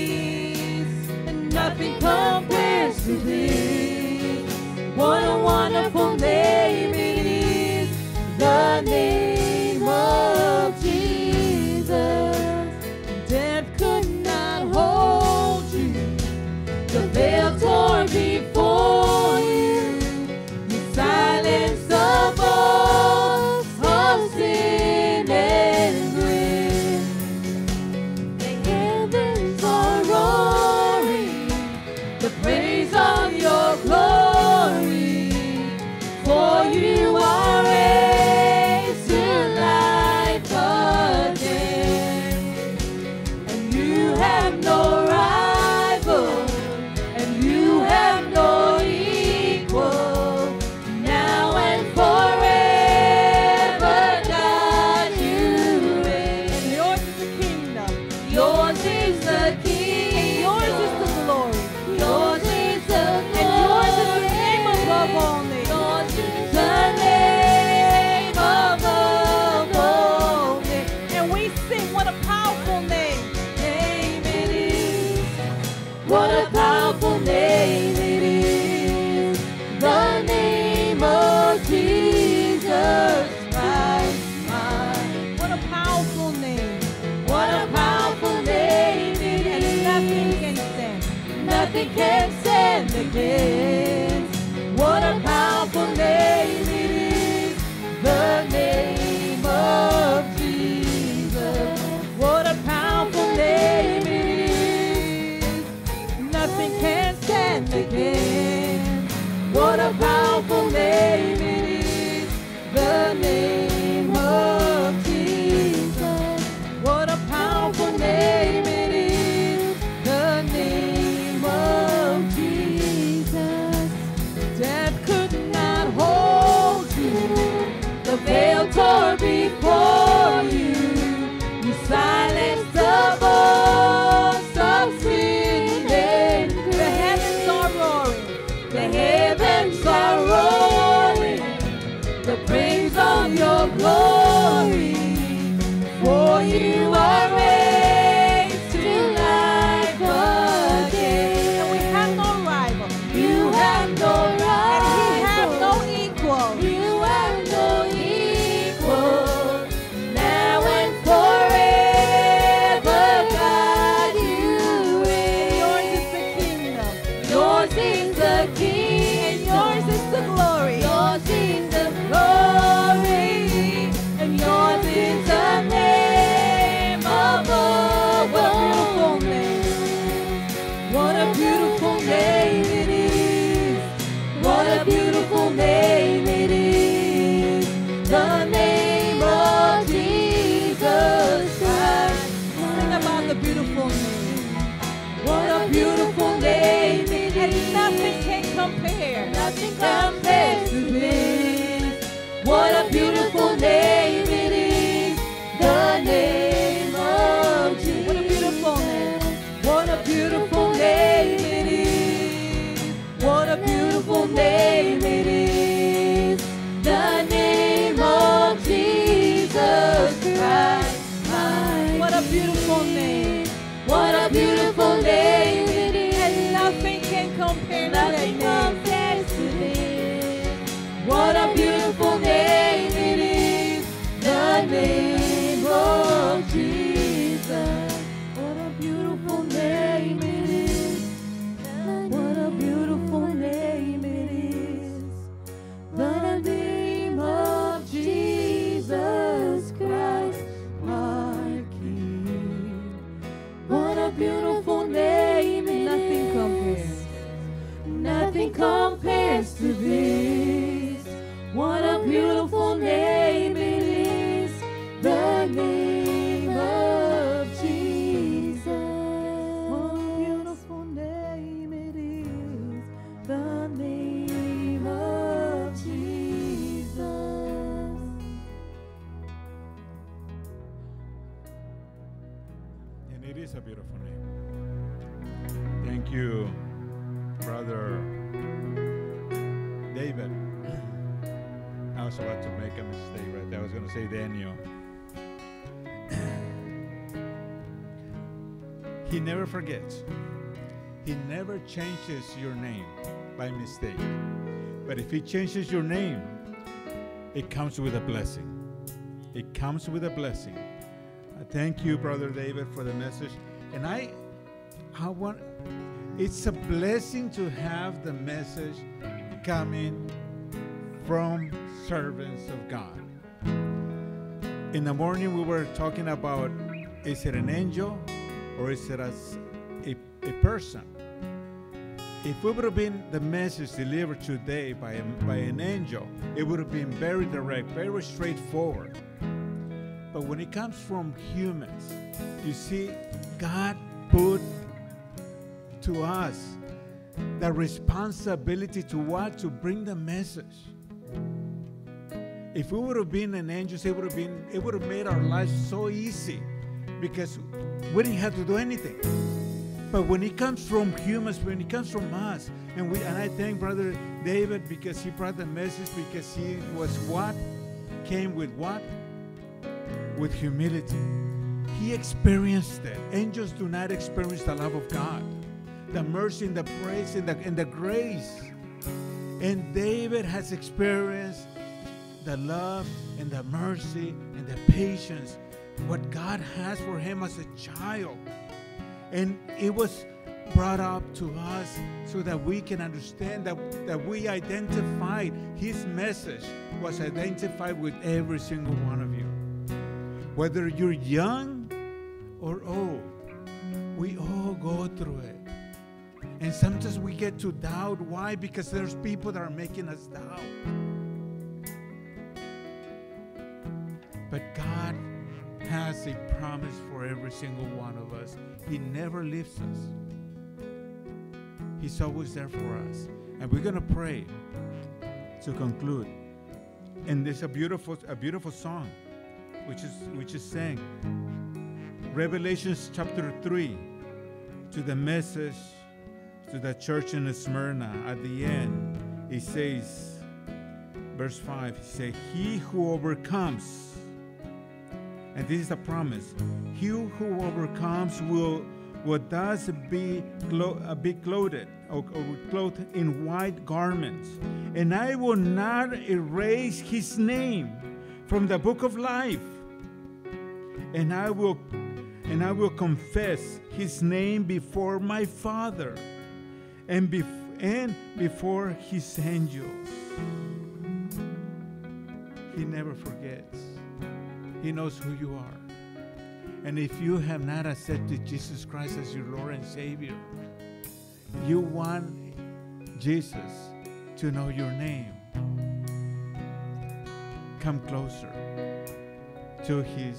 sing. What a powerful name. Name it is. What a powerful name it is. The name of Jesus Christ. What a powerful name. What a powerful name it is. And nothing can stand. Nothing can stand against. What a powerful name it is. The name of Jesus. What a powerful name it is. Nothing can stand against. What a powerful name it is. The name of Jesus. What a powerful name it is. The name of Jesus. Death could not hold you. The veil tore before you. You silenced the voice of sin and grace. The heavens are roaring. The heavens are roaring. The praise of your glory. For you are raised to life again. And we have no rival. You have no rival. And he has no equal. You have no equal. Now and forever, God, you reign. Yours is the kingdom. Yours is the kingdom. Yours is the glory. Yours is the glory. And yours is the name above all names. What a beautiful name it is. What a beautiful name it is. The name of Jesus Christ. Sing about the beautiful name. What a beautiful name it And is. nothing can compare. Nothing compares to this. What a beautiful name it is. The name of Jesus. What a beautiful name. What a beautiful name it is. What a beautiful name it is. The name of Jesus Christ. What a beautiful name. What a beautiful name it is. And nothing can compare to that Nothing name. compares to this. What a beautiful name it is. The name of Jesus. What a beautiful name it is. What a beautiful name it is. The name of Jesus Christ, our King. What a beautiful name it Nothing is. compares. Nothing compares to this. What a beautiful name it is. The name of Jesus. What a beautiful name it is. The name of Jesus. And it is a beautiful name. Thank you, Brother David. I was about to make a mistake right there. I was going to say Daniel. He never forgets. He never changes your name by mistake. But if he changes your name, it comes with a blessing. It comes with a blessing. Thank you, Brother David, for the message. And I want, it's a blessing to have the message coming from servants of God. In the morning, we were talking about, is it an angel or is it a person? If it would have been the message delivered today by an angel, it would have been very direct, very straightforward. But when it comes from humans, you see, God put to us the responsibility to what? To bring the message. If we would have been an angel, it would have made our lives so easy because we didn't have to do anything. But when it comes from humans, when it comes from us, and I thank Brother David because he brought the message, because he was what? Came with what? With humility. he experienced it. Angels do not experience the love of God, the mercy and the praise and the grace. And David has experienced the love and the mercy and the patience, what God has for him as a child. And it was brought up to us so that we can understand that we identified, his message was identified with every single one of you. Whether you're young or old, we all go through it. And sometimes we get to doubt. Why? Because there's people that are making us doubt. But God has a promise for every single one of us. He never leaves us. He's always there for us. And we're going to pray to conclude. And there's a beautiful song which is sang. Revelations chapter 3, to the message to the church in Smyrna. At the end, it says, verse 5, it says, he who overcomes, and this is a promise, he who overcomes will thus be clothed or clothed in white garments, and I will not erase his name from the book of life, and I will confess his name before my Father and before his angels. He never forgets. He knows who you are. And if you have not accepted Jesus Christ as your Lord and Savior, you want Jesus to know your name, come closer to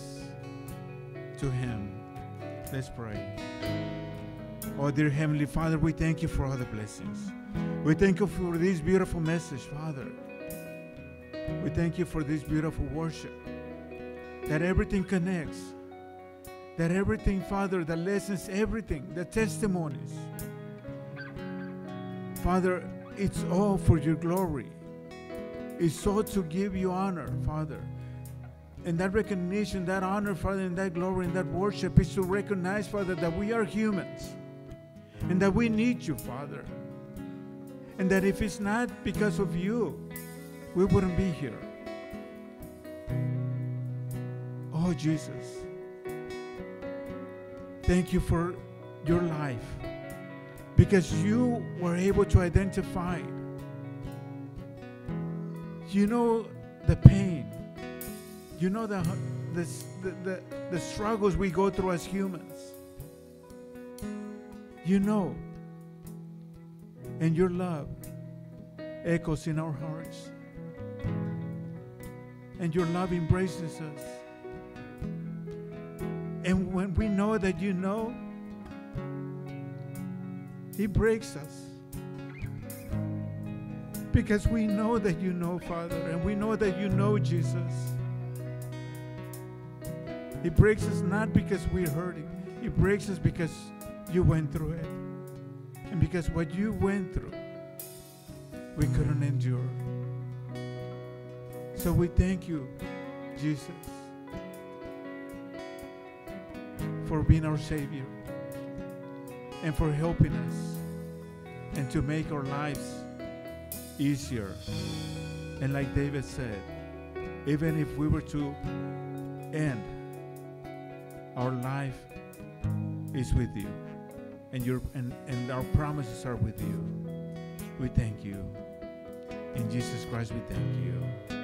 him. Let's pray. Oh, dear Heavenly Father, we thank you for all the blessings. We thank you for this beautiful message, Father. We thank you for this beautiful worship, that everything connects, that everything, Father, the lessons, everything, the testimonies, Father, it's all for your glory. It's all to give you honor, Father. And that recognition, that honor, Father, and that glory and that worship is to recognize, Father, that we are humans and that we need you, Father. And that if it's not because of you, we wouldn't be here. Oh, Jesus, thank you for your life, because you were able to identify. You know the pain. You know the struggles we go through as humans. You know. And your love echoes in our hearts. And your love embraces us. And when we know that you know, it breaks us. Because we know that you know, Father, and we know that you know, Jesus. It breaks us not because we're hurting. It breaks us because you went through it. And because what you went through, we couldn't endure. So we thank you, Jesus, for being our Savior and for helping us and to make our lives easier. And like David said, even if we were to end, our life is with you, and our promises are with you. We thank you. In Jesus Christ we thank you.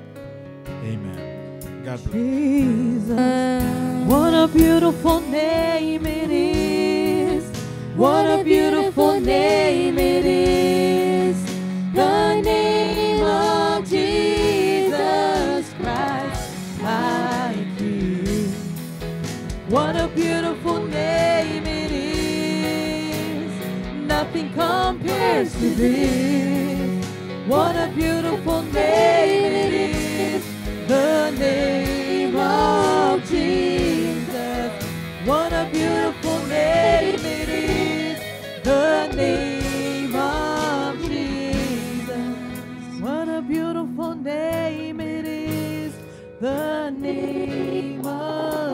Amen. God bless. Jesus, what a beautiful name it is. What a beautiful name it is. The name of Jesus Christ, my King. What a beautiful name it is. Nothing compares to this. What a beautiful name it is. The name of Jesus. What a beautiful name it is. The name of Jesus. What a beautiful name it is. The name of